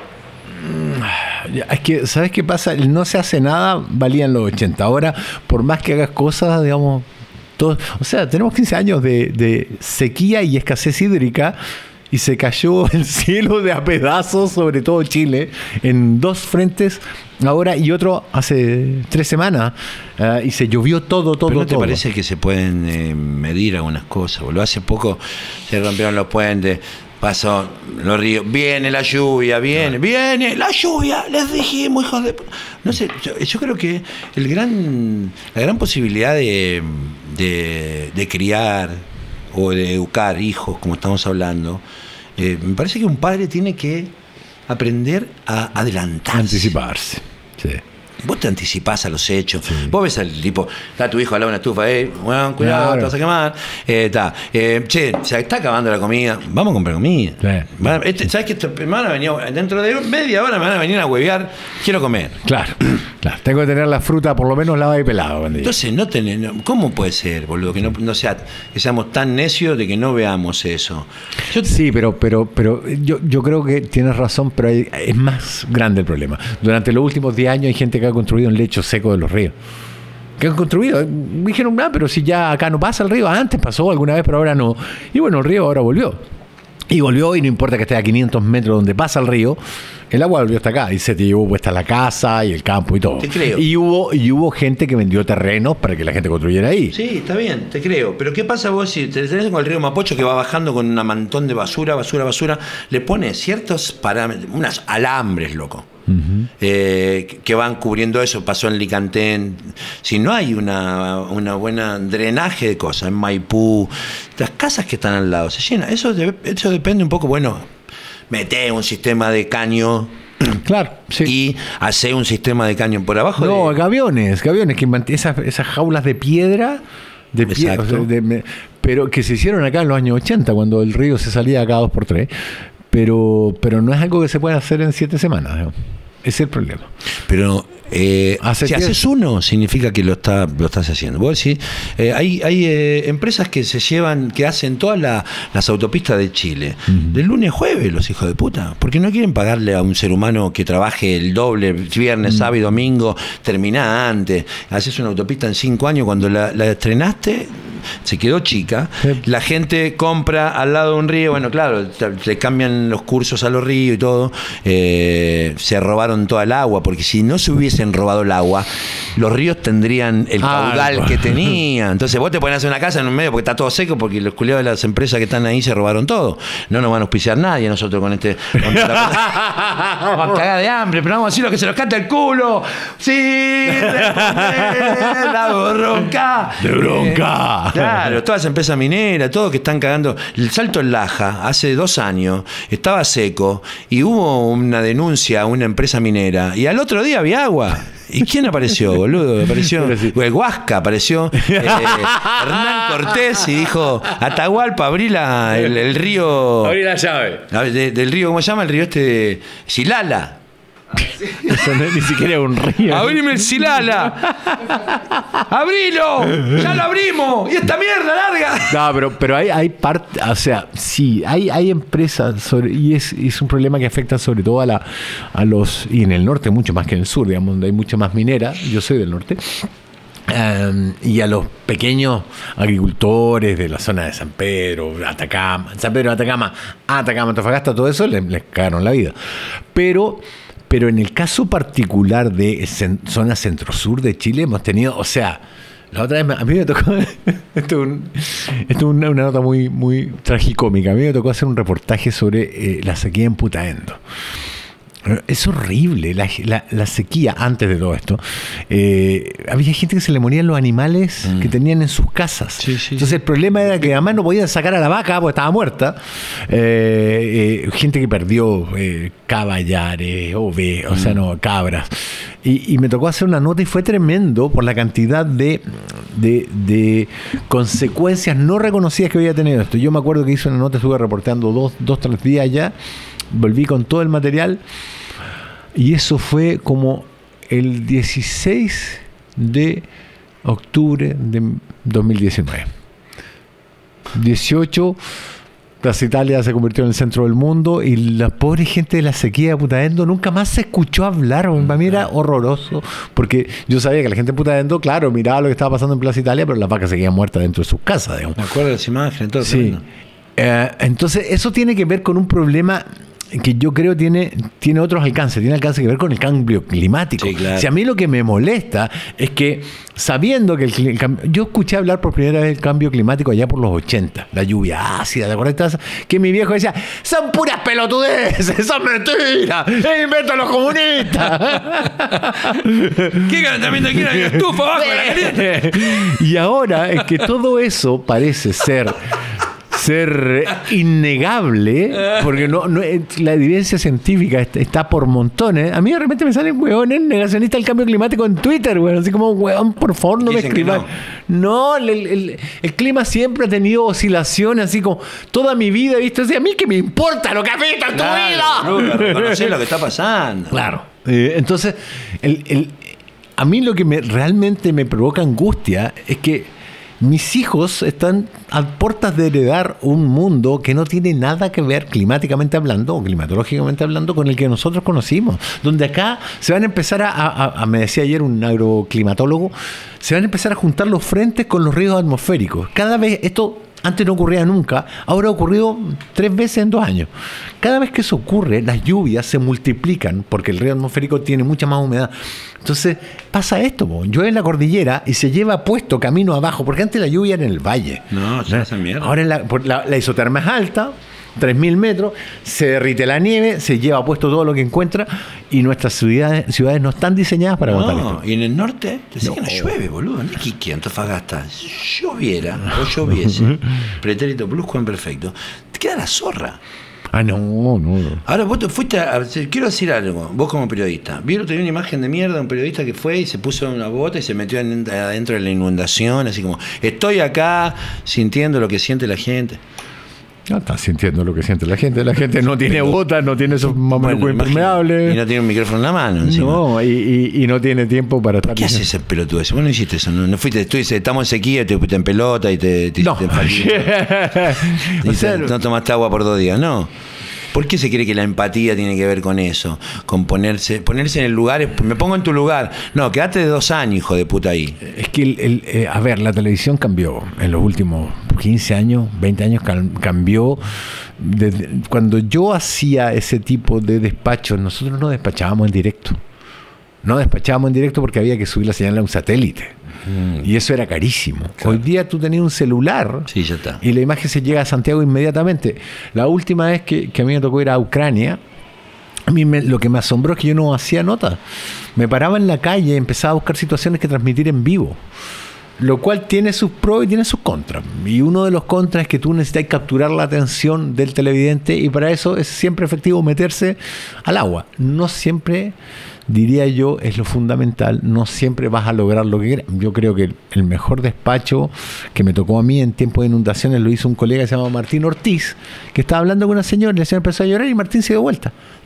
Es que, ¿sabes qué pasa? El no se hace nada valía en los 80. Ahora, por más que hagas cosas, digamos, todo, o sea, tenemos 15 años de sequía y escasez hídrica y se cayó el cielo de a pedazos, sobre todo Chile, en 2 frentes ahora y otro hace 3 semanas. Y se llovió todo. ¿Pero no te parece que se pueden medir algunas cosas? Boludo? Hace poco se rompieron los puentes. Pasó los ríos, viene la lluvia, viene la lluvia, les dijimos, hijos de... No sé, yo creo que la gran posibilidad de criar o de educar hijos, como estamos hablando, me parece que un padre tiene que aprender a adelantarse. Anticiparse, sí. Vos te anticipás a los hechos. Sí. Vos ves al tipo, está tu hijo al lado de una estufa, bueno, cuidado, Claro. te vas a quemar. Che, se está acabando la comida, vamos a comprar comida. Sí. ¿Sabes que me van a venir, dentro de media hora me van a venir a huevear? Quiero comer. Claro. Tengo que tener la fruta por lo menos lavada y pelada. Entonces, ¿cómo puede ser, boludo, que que seamos tan necios de que no veamos eso? Sí, pero yo creo que tienes razón, pero es más grande el problema. Durante los últimos 10 años hay gente que ha construido un lecho seco de los ríos. Que han construido. Me dijeron, pero si ya acá no pasa el río, antes pasó alguna vez, pero ahora no. Y bueno, el río ahora volvió. Y volvió, y no importa que esté a 500 metros donde pasa el río, el agua volvió hasta acá y se te llevó puesta la casa y el campo y todo. Te creo. Y hubo gente que vendió terrenos para que la gente construyera ahí. Sí, está bien, te creo. Pero ¿qué pasa vos si te tenés con el río Mapocho que va bajando con un mantón de basura? Le pones ciertos parámetros, unos alambres, loco. Que van cubriendo eso. Pasó en Licantén. Si no hay una buena drenaje de cosas en Maipú, las casas que están al lado se llenan. Eso depende un poco. Bueno, meté un sistema de caño. Claro, sí. Y hace un sistema de caño por abajo. No, gaviones que esas jaulas de piedra, Exacto. Pero que se hicieron acá en los años 80, cuando el río se salía cada 2x3. Pero no es algo que se pueda hacer en 7 semanas, digamos. Ese es el problema. Pero si haces uno, significa que lo estás haciendo. Vos decís, hay empresas que que hacen todas las autopistas de Chile, de lunes a jueves, los hijos de puta, porque no quieren pagarle a un ser humano que trabaje el doble, viernes, sábado y domingo, termina antes. Haces una autopista en 5 años, cuando la estrenaste, se quedó chica. Sí. La gente compra al lado de un río, bueno, claro, le cambian los cursos a los ríos y todo. Se robaron toda el agua, porque si no se hubiesen robado el agua, los ríos tendrían el caudal que tenían. Entonces vos te pones a hacer una casa en un medio porque está todo seco, porque los culiados de las empresas que están ahí se robaron todo. No nos van a auspiciar nadie nosotros con vamos a cagar de hambre, pero vamos a decir lo que se nos canta el culo. Sí, la bronca. De bronca. Claro, todas las empresas mineras, todos que están cagando. El Salto en Laja, hace 2 años, estaba seco y hubo una denuncia a una empresa minera y al otro día había agua. ¿Y quién apareció, boludo? Apareció el Huasca, apareció Hernán Cortés y dijo: Atahualpa, abrí el río. Abrí la llave. Del río, ¿cómo se llama? El río Silala. Eso no es ni siquiera un río. ¡Abrime el Silala! ¡Abrilo! ¡Ya lo abrimos! ¡Y esta mierda larga! No, pero hay parte, o sea, sí, hay empresas y es un problema que afecta sobre todo a los, y en el norte mucho más que en el sur, digamos, donde hay mucha más minera. Yo soy del norte. Y a los pequeños agricultores de la zona de San Pedro, Atacama, Antofagasta, todo eso les cagaron la vida. Pero en el caso particular de zona centro-sur de Chile hemos tenido, o sea, la otra vez a mí me tocó, esto es una nota muy, muy tragicómica, a mí me tocó hacer un reportaje sobre la sequía en Putaendo. Es horrible la sequía antes de todo esto. Había gente que se le morían los animales que tenían en sus casas. Sí. Entonces el problema era que además no podían sacar a la vaca porque estaba muerta. Gente que perdió caballares, ovejas, o sea, no, cabras. Y me tocó hacer una nota y fue tremendo por la cantidad de consecuencias no reconocidas que había tenido esto. Yo me acuerdo que hice una nota, estuve reporteando 2-3 días ya. Volví con todo el material y eso fue como el 16 de octubre de 2019. 18, Plaza Italia se convirtió en el centro del mundo y la pobre gente de la sequía de Putaendo nunca más se escuchó hablar. Para mí era horroroso porque yo sabía que la gente de Putaendo, claro, miraba lo que estaba pasando en Plaza Italia, pero las vacas seguían muertas dentro de sus casas, digamos. Me acuerdo de las imágenes, todo. Sí. Entonces eso tiene que ver con un problema que yo creo tiene otros alcances, tiene alcance que ver con el cambio climático. Sí, claro. Si a mí lo que me molesta es que, sabiendo que yo escuché hablar por primera vez del cambio climático allá por los 80, la lluvia ácida, ¿te acuerdas? Que mi viejo decía, son puras pelotudeces, son mentiras, inventan los comunistas. ¿Qué calentamiento quiere? Hay una estufa abajo de la caliente. Y ahora es que todo eso parece ser innegable, porque no la evidencia científica está por montones. A mí de repente me salen hueones negacionistas del cambio climático en Twitter, weón, así como, hueón, por favor, no me escriban. No, el clima siempre ha tenido oscilaciones, así como toda mi vida he visto así. A mí que me importa lo que has visto en tu vida. Reconocer lo que está pasando. Claro. Entonces, a mí lo que realmente me provoca angustia es que mis hijos están a puertas de heredar un mundo que no tiene nada que ver climáticamente hablando o climatológicamente hablando con el que nosotros conocimos. Donde acá se van a empezar me decía ayer un agroclimatólogo, se van a empezar a juntar los frentes con los ríos atmosféricos. Cada vez esto antes no ocurría nunca, ahora ha ocurrido 3 veces en 2 años. Cada vez que eso ocurre, las lluvias se multiplican porque el río atmosférico tiene mucha más humedad. Entonces pasa esto, llueve en la cordillera y se lleva puesto camino abajo, porque antes la lluvia era en el valle. No, ya esa mierda. Ahora la isoterma es alta, 3.000 metros, se derrite la nieve, se lleva puesto todo lo que encuentra y nuestras ciudades no están diseñadas para aguantar esto. Y en el norte, te decía que no llueve, boludo. En Iquique, Antofagasta, lloviera o lloviese, pretérito pluscuamperfecto, te queda la zorra. No. Ahora vos te fuiste quiero decir algo, vos como periodista. Vieron tenía una imagen de mierda de un periodista que fue y se puso en una bota y se metió adentro de la inundación, así como, estoy acá sintiendo lo que siente la gente. No está sintiendo lo que siente la gente. La gente no tiene botas, no tiene esos mamelucos impermeables. Y no tiene un micrófono en la mano encima. No, y no tiene tiempo para estar... ¿Qué haces ese pelotudo ese? Vos no hiciste eso. No fuiste, tú dices, estamos en sequía, te fuiste en pelota y te no. No tomaste agua por 2 días, no. ¿Por qué se cree que la empatía tiene que ver con eso? Con ponerse en el lugar, me pongo en tu lugar. No, quedate de 2 años, hijo de puta ahí. Es que, a ver, la televisión cambió en los últimos 15 años, 20 años cambió. Cuando yo hacía ese tipo de despachos, nosotros no despachábamos en directo. No despachábamos en directo porque había que subir la señal a un satélite. Y eso era carísimo. Claro. Hoy día tú tenías un celular, sí, ya está, y la imagen se llega a Santiago inmediatamente. La última vez que a mí me tocó ir a Ucrania, a mí lo que me asombró es que yo no hacía nota. Me paraba en la calle y empezaba a buscar situaciones que transmitir en vivo. Lo cual tiene sus pros y tiene sus contras. Y uno de los contras es que tú necesitas capturar la atención del televidente y para eso es siempre efectivo meterse al agua. No siempre, diría yo, es lo fundamental. No siempre vas a lograr lo que quieres. Yo creo que el mejor despacho que me tocó a mí en tiempo de inundaciones lo hizo un colega que se llama Martín Ortiz, que estaba hablando con una señora y la señora empezó a llorar y Martín se dio vuelta. Dijo,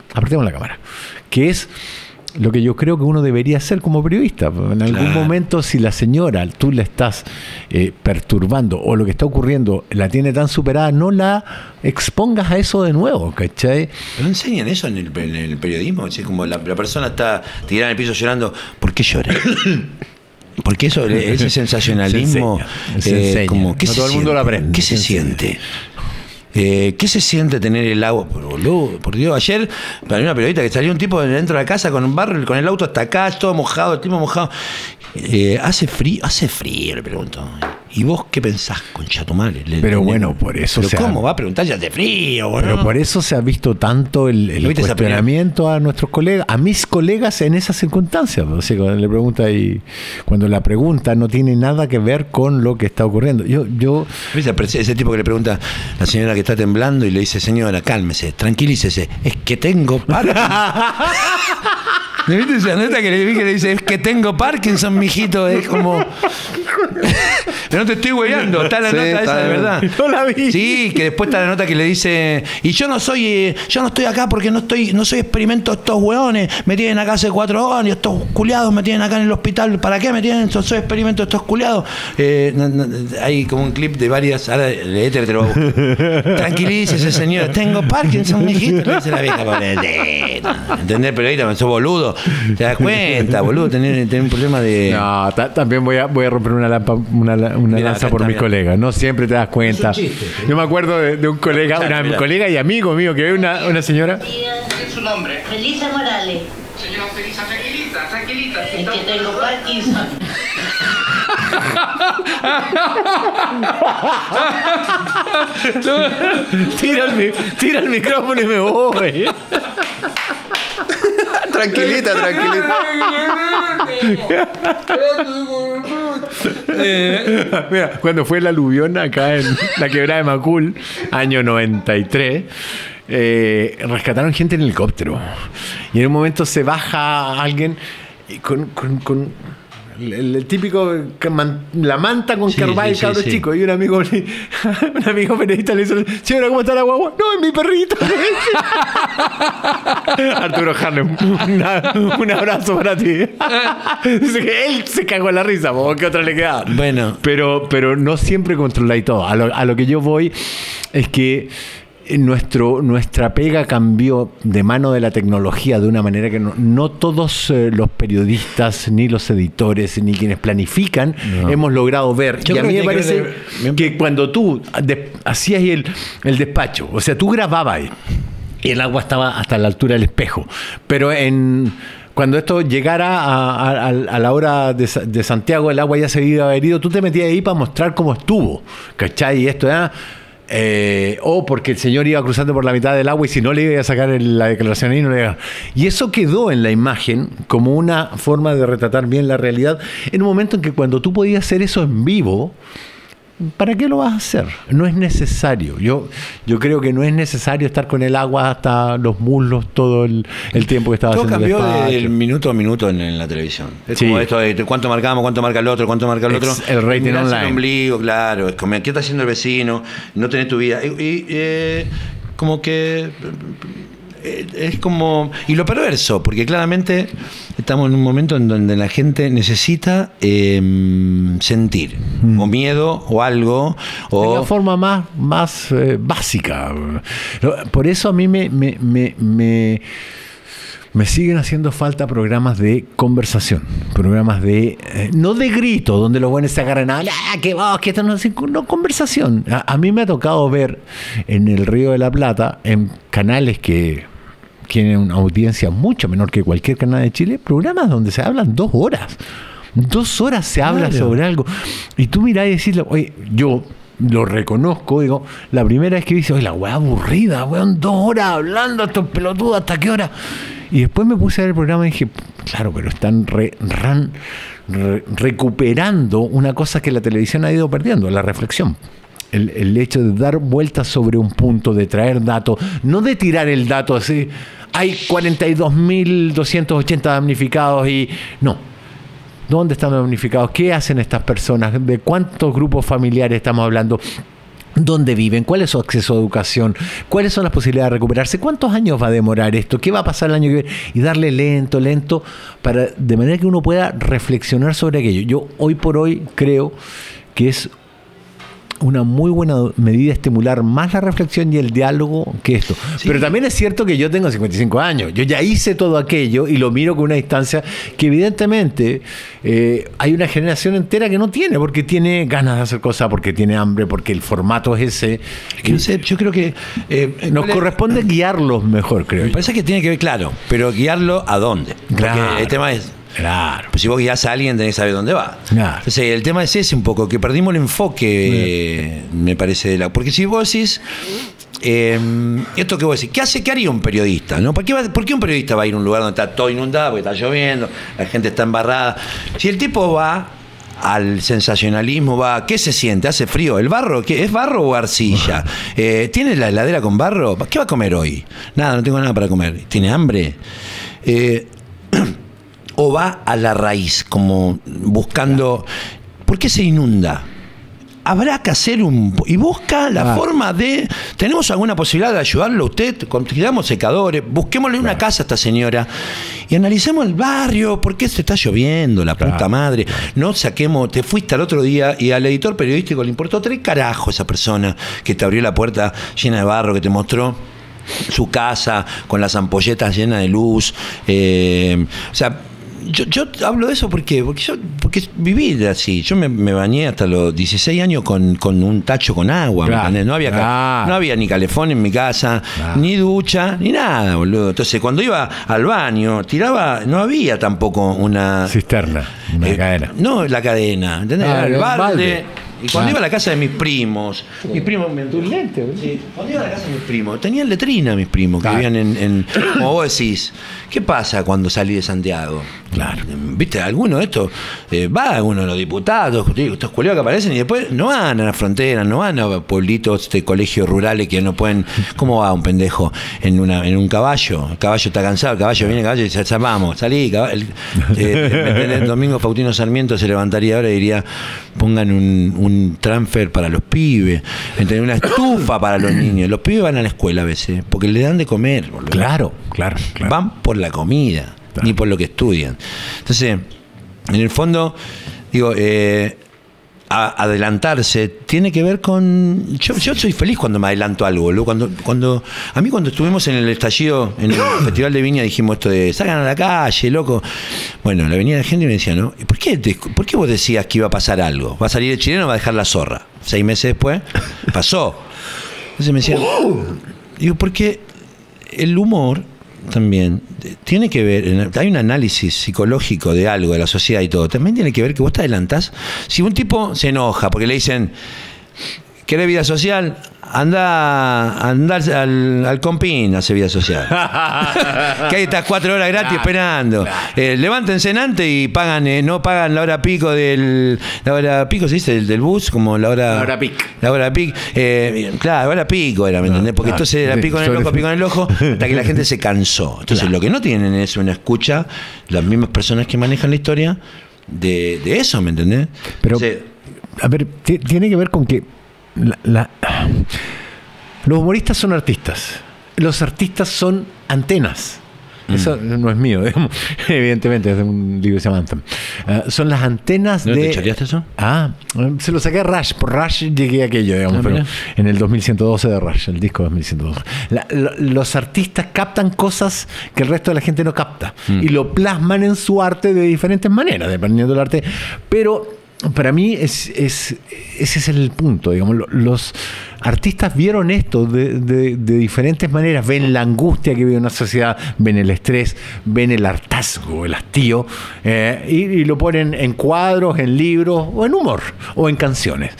apretemos la cámara, que es lo que yo creo que uno debería hacer como periodista. En algún momento, si la señora, tú la estás perturbando o lo que está ocurriendo la tiene tan superada, no la expongas a eso de nuevo, ¿cachai? ¿Pero enseñan eso en el periodismo? Así como la persona está tirada en el piso llorando, ¿por qué llora? Porque eso, ese sensacionalismo, se enseña. como, ¿qué no se todo el mundo siente? lo aprende. ¿Qué se siente? ¿Qué se siente tener el agua? Boludo, por Dios, ayer para una periodista que salió un tipo dentro de la casa con un barro, con el auto hasta acá, todo mojado, el tipo mojado. ¿Hace frío? Le pregunto. ¿Y vos qué pensás, concha tu madre? Pero bueno, por eso ¿Pero cómo va a preguntar si hace frío? Bueno? Pero por eso se ha visto tanto el cuestionamiento a nuestros colegas, a mis colegas en esas circunstancias. O sea, cuando le pregunta y cuando la pregunta no tiene nada que ver con lo que está ocurriendo. Ese tipo que le pregunta a la señora que está temblando y le dice, señora, cálmese, tranquilícese, es que tengo Parkinson. ¿Me viste esa nota que le vi que le dice, es que tengo Parkinson, mijito? Es como... Pero no te estoy hueveando, está la nota esa de verdad. No la vi. Sí, que después está la nota que le dice, y yo no estoy acá porque no soy experimento de estos hueones, me tienen acá hace 4 horas y estos culiados me tienen acá en el hospital, ¿para qué me tienen? Soy experimento de estos culiados. Hay como un clip de varias, ahora léete, te lo voy a buscar. Tranquilícese, señora, tengo Parkinson, mijito, le dice la vieja, ¿entendés? Periodista, sos boludo, te das cuenta, boludo, tener un problema de... No, también voy a romper una lanza por mis colegas. No siempre te das cuenta. Yo me acuerdo de un colega, colega y amigo mío que ve una señora. ¿Cuál es su nombre? Felisa Morales. Señora Felisa, tranquilita. Es que tengo Parkinson. Tira el micrófono y me voy. Tranquilita. Mira, cuando fue la aluvión acá en la quebrada de Macul, año 93, rescataron gente en helicóptero. Y en un momento se baja alguien y con el típico la manta con carbay, cabro chico. Y un amigo periodista le dice, señora, ¿cómo está la guagua? No, es mi perrito. Arturo Harlem, un abrazo para ti. Dice que él se cagó en la risa, ¿qué otra le queda? Bueno, pero no siempre controláis todo. A lo que yo voy es que nuestra pega cambió de mano de la tecnología de una manera que no todos los periodistas, ni los editores, ni quienes planifican, hemos logrado ver. Y a mí me parece que cuando tú hacías el despacho, o sea, tú grababas y el agua estaba hasta la altura del espejo, pero cuando esto llegara a la hora de Santiago, el agua ya se había haber ido, tú te metías ahí para mostrar cómo estuvo, ¿cachai? Y esto era... o porque el señor iba cruzando por la mitad del agua y si no le iba a sacar la declaración ahí, no le iba a... Y eso quedó en la imagen como una forma de retratar bien la realidad en un momento en que cuando tú podías hacer eso en vivo, ¿para qué lo vas a hacer? No es necesario. Yo creo que no es necesario estar con el agua hasta los muslos todo el tiempo que estaba haciendo el despacho. Todo cambió del minuto a minuto en la televisión. Es como esto de cuánto marcamos, cuánto marca el otro, el rating online. El ombligo, claro. Es como, ¿qué está haciendo el vecino? No tenés tu vida. Como que... es como... Y lo perverso, porque claramente estamos en un momento en donde la gente necesita sentir o miedo o algo o... de la forma más básica. Por eso a mí me siguen haciendo falta programas de conversación, programas de no de grito, donde los buenos se agarran a que vos, que esto no, conversación. A mí me ha tocado ver en el Río de la Plata, en canales que tienen una audiencia mucho menor que cualquier canal de Chile, programas donde se hablan 2 horas. 2 horas se habla sobre algo. Y tú mirás y decís, oye, yo lo reconozco, digo, la primera vez que dice, oye, la weá aburrida, weón, 2 horas hablando, estos pelotudos, ¿hasta qué hora? Y después me puse a ver el programa y dije, claro, pero están recuperando una cosa que la televisión ha ido perdiendo, la reflexión. El hecho de dar vueltas sobre un punto, de traer datos, no de tirar el dato así, hay 42.280 damnificados y... No. ¿Dónde están damnificados? ¿Qué hacen estas personas? ¿De cuántos grupos familiares estamos hablando? dónde viven, cuál es su acceso a educación, cuáles son las posibilidades de recuperarse, cuántos años va a demorar esto, qué va a pasar el año que viene, y darle lento, de manera que uno pueda reflexionar sobre aquello. Yo hoy por hoy creo que es una muy buena medida estimular más la reflexión y el diálogo que esto. Sí. Pero también es cierto que yo tengo 55 años. Yo ya hice todo aquello y lo miro con una distancia que evidentemente hay una generación entera que no tiene, porque tiene ganas de hacer cosas, porque tiene hambre, porque el formato es ese. Es que no sé, yo creo que nos corresponde guiarlos mejor, creo. Me parece que tiene que ver, claro, pero guiarlo a dónde. Claro. Porque el tema es... Claro. Pues si vos guiás a alguien tenés que saber dónde va. Claro. Entonces el tema es ese un poco, que perdimos el enfoque, me parece. Porque si vos decís, esto que vos decís, ¿qué haría un periodista? ¿No? ¿Por qué un periodista va a ir a un lugar donde está todo inundado, porque está lloviendo, la gente está embarrada? Si el tipo va al sensacionalismo, ¿qué se siente? ¿Hace frío? ¿El barro? ¿Qué? ¿Es barro o arcilla? ¿Tiene la heladera con barro? ¿Qué va a comer hoy? Nada, no tengo nada para comer. ¿Tiene hambre? O va a la raíz, como buscando... ¿Por qué se inunda? Habrá que hacer y busca la forma de... ¿Tenemos alguna posibilidad de ayudarlo a usted? Tiramos secadores, busquémosle una casa a esta señora y analicemos el barrio. ¿Por qué se está lloviendo? La puta madre. No saquemos... Te fuiste al otro día y al editor periodístico le importó 3 carajos esa persona que te abrió la puerta llena de barro, que te mostró su casa con las ampolletas llenas de luz. O sea... Yo hablo de eso porque viví así. Yo me bañé hasta los 16 años con un tacho con agua. Claro, no había ni calefón en mi casa, ni ducha, ni nada, boludo. Entonces, cuando iba al baño, tiraba, no había tampoco una cisterna, una cadena. No, la cadena, ¿entendés? El balde. Y cuando iba a la casa de mis primos, cuando iba a la casa de mis primos, tenían letrina mis primos, que vivían como vos decís, ¿qué pasa cuando salí de Santiago? Claro. ¿Viste? Alguno de estos, va alguno de los diputados, estos culeros que aparecen y después no van a la frontera, no van a pueblitos de colegios rurales que no pueden. ¿Cómo va un pendejo en un caballo? El caballo está cansado, el caballo viene, el caballo y dice, vamos, salí. El Domingo Faustino Sarmiento se levantaría ahora y diría, pongan un transfer para los pibes, una estufa para los niños. Los pibes van a la escuela a veces porque le dan de comer, boludo. Claro. Van por la comida, ni por lo que estudian. Entonces, en el fondo, digo, adelantarse tiene que ver con... Yo soy feliz cuando me adelanto algo, boludo. Cuando estuvimos en el estallido, en el Festival de Viña, dijimos esto de salgan a la calle, loco. Bueno, la venía la gente y me decía, ¿no? ¿Por qué vos decías que iba a pasar algo? ¿Va a salir el chileno o va a dejar la zorra? 6 meses después, pasó. Entonces me decían, digo, porque el humor también tiene que ver, hay un análisis psicológico de algo, de la sociedad y todo, también tiene que ver que vos te adelantás. Si un tipo se enoja porque le dicen, ¿querés vida social? Anda al Compín, hace vida social. Que ahí estás 4 horas gratis esperando. Levántense en antes y pagan, no pagan la hora pico la hora pico se dice del bus, como la hora pic. La hora pic. Claro, la hora pico era, ¿me entendés? Porque entonces era pico en el ojo, hasta que la gente se cansó. Entonces lo que no tienen es una escucha, las mismas personas que manejan la historia, de eso, ¿me entendés? Pero, a ver, tiene que ver con que los humoristas son artistas, los artistas son antenas. Eso no es mío, digamos. Evidentemente, es de un libro que se llama Anthem. Son las antenas ¿No de... te choreaste eso? Se lo saqué a Rush. Por Rush llegué a aquello, digamos. Pero en el 2112 de Rush, el disco 2112. Los artistas captan cosas que el resto de la gente no capta. Y lo plasman en su arte de diferentes maneras, dependiendo del arte. Pero para mí ese es el punto, digamos. Los artistas vieron esto de diferentes maneras, ven la angustia que vive una sociedad, ven el estrés, ven el hartazgo, el hastío, y lo ponen en cuadros, en libros, o en humor, o en canciones.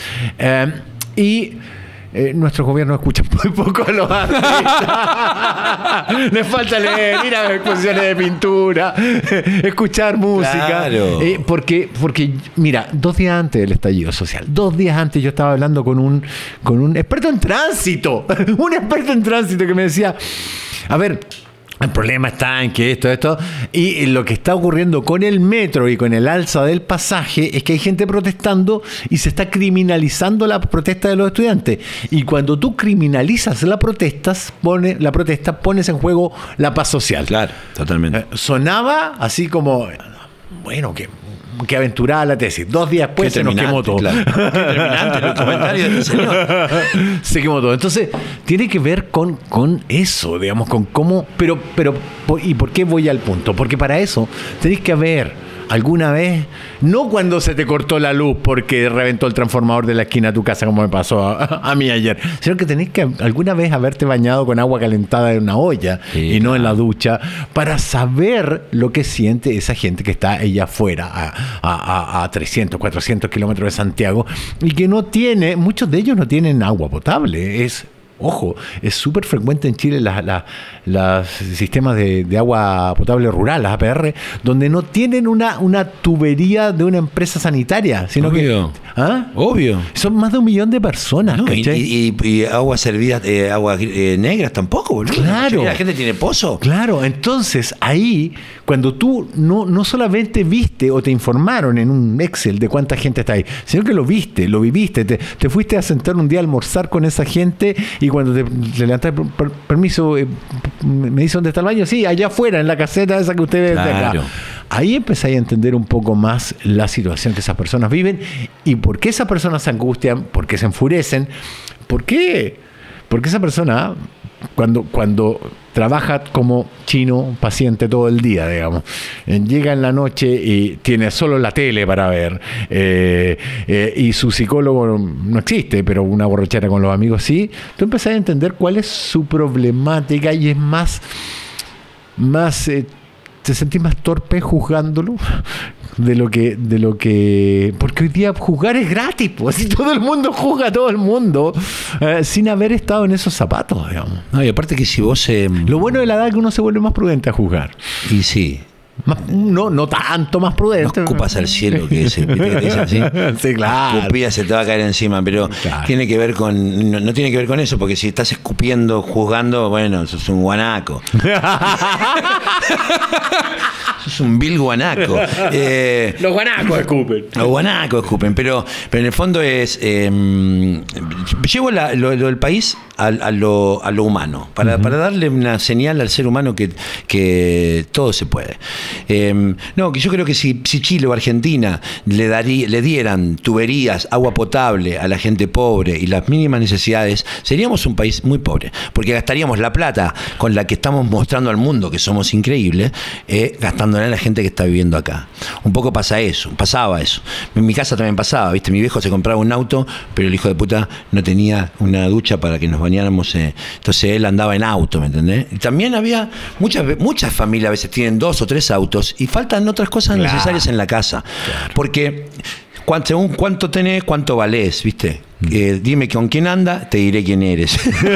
Nuestros gobiernos escuchan muy poco a los artistas. Les falta leer, ir a exposiciones de pintura, escuchar música. Claro. Porque, mira, 2 días antes del estallido social, 2 días antes yo estaba hablando con un experto en tránsito. Un experto en tránsito que me decía, a ver, El problema está en que esto, y lo que está ocurriendo con el metro y con el alza del pasaje es que hay gente protestando y se está criminalizando la protesta de los estudiantes. Y cuando tú criminalizas la protesta, pones en juego la paz social. Claro, totalmente. Sonaba así como, bueno, que aventurada la tesis. 2 días después se nos quemó todo. Claro. Qué terminante los comentarios de este señor. Se quemó todo. Entonces, tiene que ver con eso, digamos, con cómo... Pero, ¿y por qué voy al punto? Porque para eso tenéis que haber alguna vez, no cuando se te cortó la luz porque reventó el transformador de la esquina de tu casa, como me pasó a mí ayer, sino que tenés que alguna vez haberte bañado con agua calentada en una olla y no en la ducha, para saber lo que siente esa gente que está allá afuera, a 300, 400 kilómetros de Santiago, y que no tiene, muchos de ellos no tienen agua potable. Ojo, es súper frecuente en Chile los sistemas de agua potable rural, las APR, donde no tienen una tubería de una empresa sanitaria, sino Obvio. Obvio. Son más de 1 millón de personas, No, ¿cachai? y aguas servidas, aguas negras tampoco, boludo. Claro. La gente tiene pozo. Claro, entonces ahí, cuando tú no solamente viste o te informaron en un Excel de cuánta gente está ahí, sino que lo viste, lo viviste, te fuiste a sentar un día a almorzar con esa gente y cuando te levantaste, permiso, me dice dónde está el baño, sí, allá afuera, en la caseta esa que usted ve desde acá. Ahí empezáis a entender un poco más la situación que esas personas viven y por qué esas personas se angustian, por qué se enfurecen, por qué. Porque esa persona, cuando trabaja como chino paciente todo el día, digamos, llega en la noche y tiene solo la tele para ver, y su psicólogo no existe, pero una borrachera con los amigos sí, tú empezás a entender cuál es su problemática y es más te sentís más torpe juzgándolo de lo que porque hoy día juzgar es gratis, pues, y todo el mundo juzga a todo el mundo sin haber estado en esos zapatos, digamos. No, y aparte que si vos... Lo bueno de la edad es que uno se vuelve más prudente a juzgar. Y sí. No tanto más prudente. No escupas al cielo, que dice así. Sí, claro. Escupía, se te va a caer encima, pero claro. Tiene que ver con... No tiene que ver con eso, porque si estás escupiendo, juzgando, bueno, sos un guanaco. Sos un vil guanaco. Los guanacos escupen. Los guanacos escupen, pero en el fondo es... llevo lo del país a lo humano, para darle una señal al ser humano que todo se puede. No, que yo creo que si Chile o Argentina le dieran tuberías, agua potable a la gente pobre y las mínimas necesidades, seríamos un país muy pobre, porque gastaríamos la plata con la que estamos mostrando al mundo que somos increíbles, gastándola en la gente que está viviendo acá. Un poco pasaba eso. En mi casa también pasaba, ¿viste? Mi viejo se compraba un auto, pero el hijo de puta no tenía una ducha para que nos bañáramos, entonces él andaba en auto, ¿me entendés? Y también había muchas familias a veces tienen 2 o 3 autos y faltan otras cosas necesarias en la casa. Claro. Porque según cuánto tenés, cuánto valés, ¿viste? Dime con quién anda, te diré quién eres.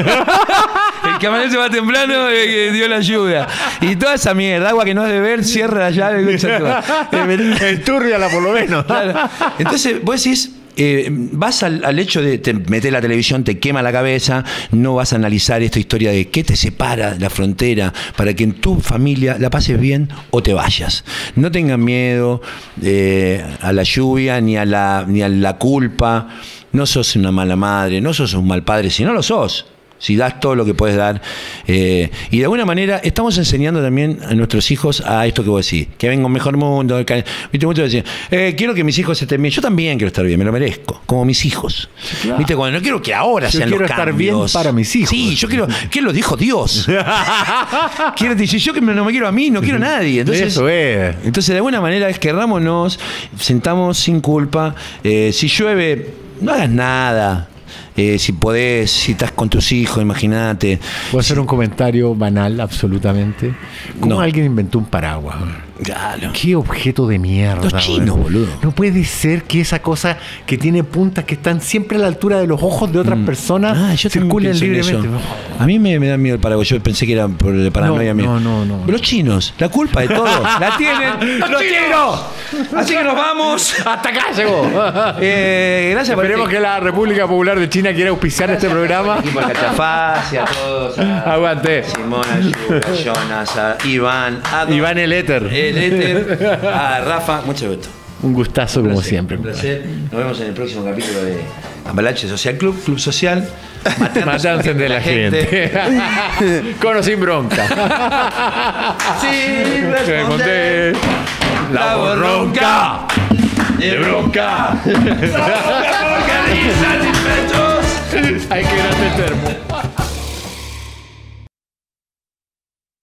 El que amanece más temprano, dio la ayuda. Y toda esa mierda, agua que no has de beber, cierra la llave. Entúrriala por lo menos. Claro. Entonces, vos decís... vas al hecho de te meter la televisión, te quema la cabeza, no vas a analizar esta historia de qué te separa la frontera para que en tu familia la pases bien o te vayas. No tengan miedo a la lluvia ni a la culpa. No sos una mala madre, no sos un mal padre, si no lo sos. Si das todo lo que puedes dar. Y de alguna manera estamos enseñando también a nuestros hijos a esto que vos decís, que venga un mejor mundo. ¿Viste? Muchos decían, quiero que mis hijos estén bien. Yo también quiero estar bien, me lo merezco, como mis hijos. Sí, claro. ¿Viste? Cuando no quiero que ahora sean los cambios. Yo quiero estar bien para mis hijos. Sí, yo quiero. ¿Qué lo dijo Dios? Quiero decir, yo que no me quiero a mí, no quiero a nadie. Entonces, eso es. Entonces, de alguna manera, querrámonos, sentamos sin culpa. Si llueve, no hagas nada. Si podés, si estás con tus hijos, imagínate. ¿Puedo hacer un comentario banal, absolutamente? ¿Cómo alguien inventó un paraguas? Claro. Qué objeto de mierda. Los chinos, boludo. No puede ser que esa cosa que tiene puntas que están siempre a la altura de los ojos de otras personas Yo también circulen pienso en libremente. eso. A mí me da miedo el paraguas. Yo pensé que era por la paranoia mía. No. Los chinos, la culpa de todo. ¡La tienen! ¡Los chinos! Así que nos vamos. Hasta acá llegó. Gracias por Esperemos que la República Popular de China quiera auspiciar este programa. equipo de Cachafaz y a todos. Aguante. Simona, Yuka, Jonas, a Iván, a Don- Iván el Éter. el Éter, a Rafa. Mucho gusto. Un gustazo como placer, siempre. Un placer. Nos vemos en el próximo capítulo de Ambalache Social Club, Club Social. Matándose de la gente. Con o sin bronca. Sin responder. La borronca. De bronca. La bronca organiza sin pechos. Hay que grande termo.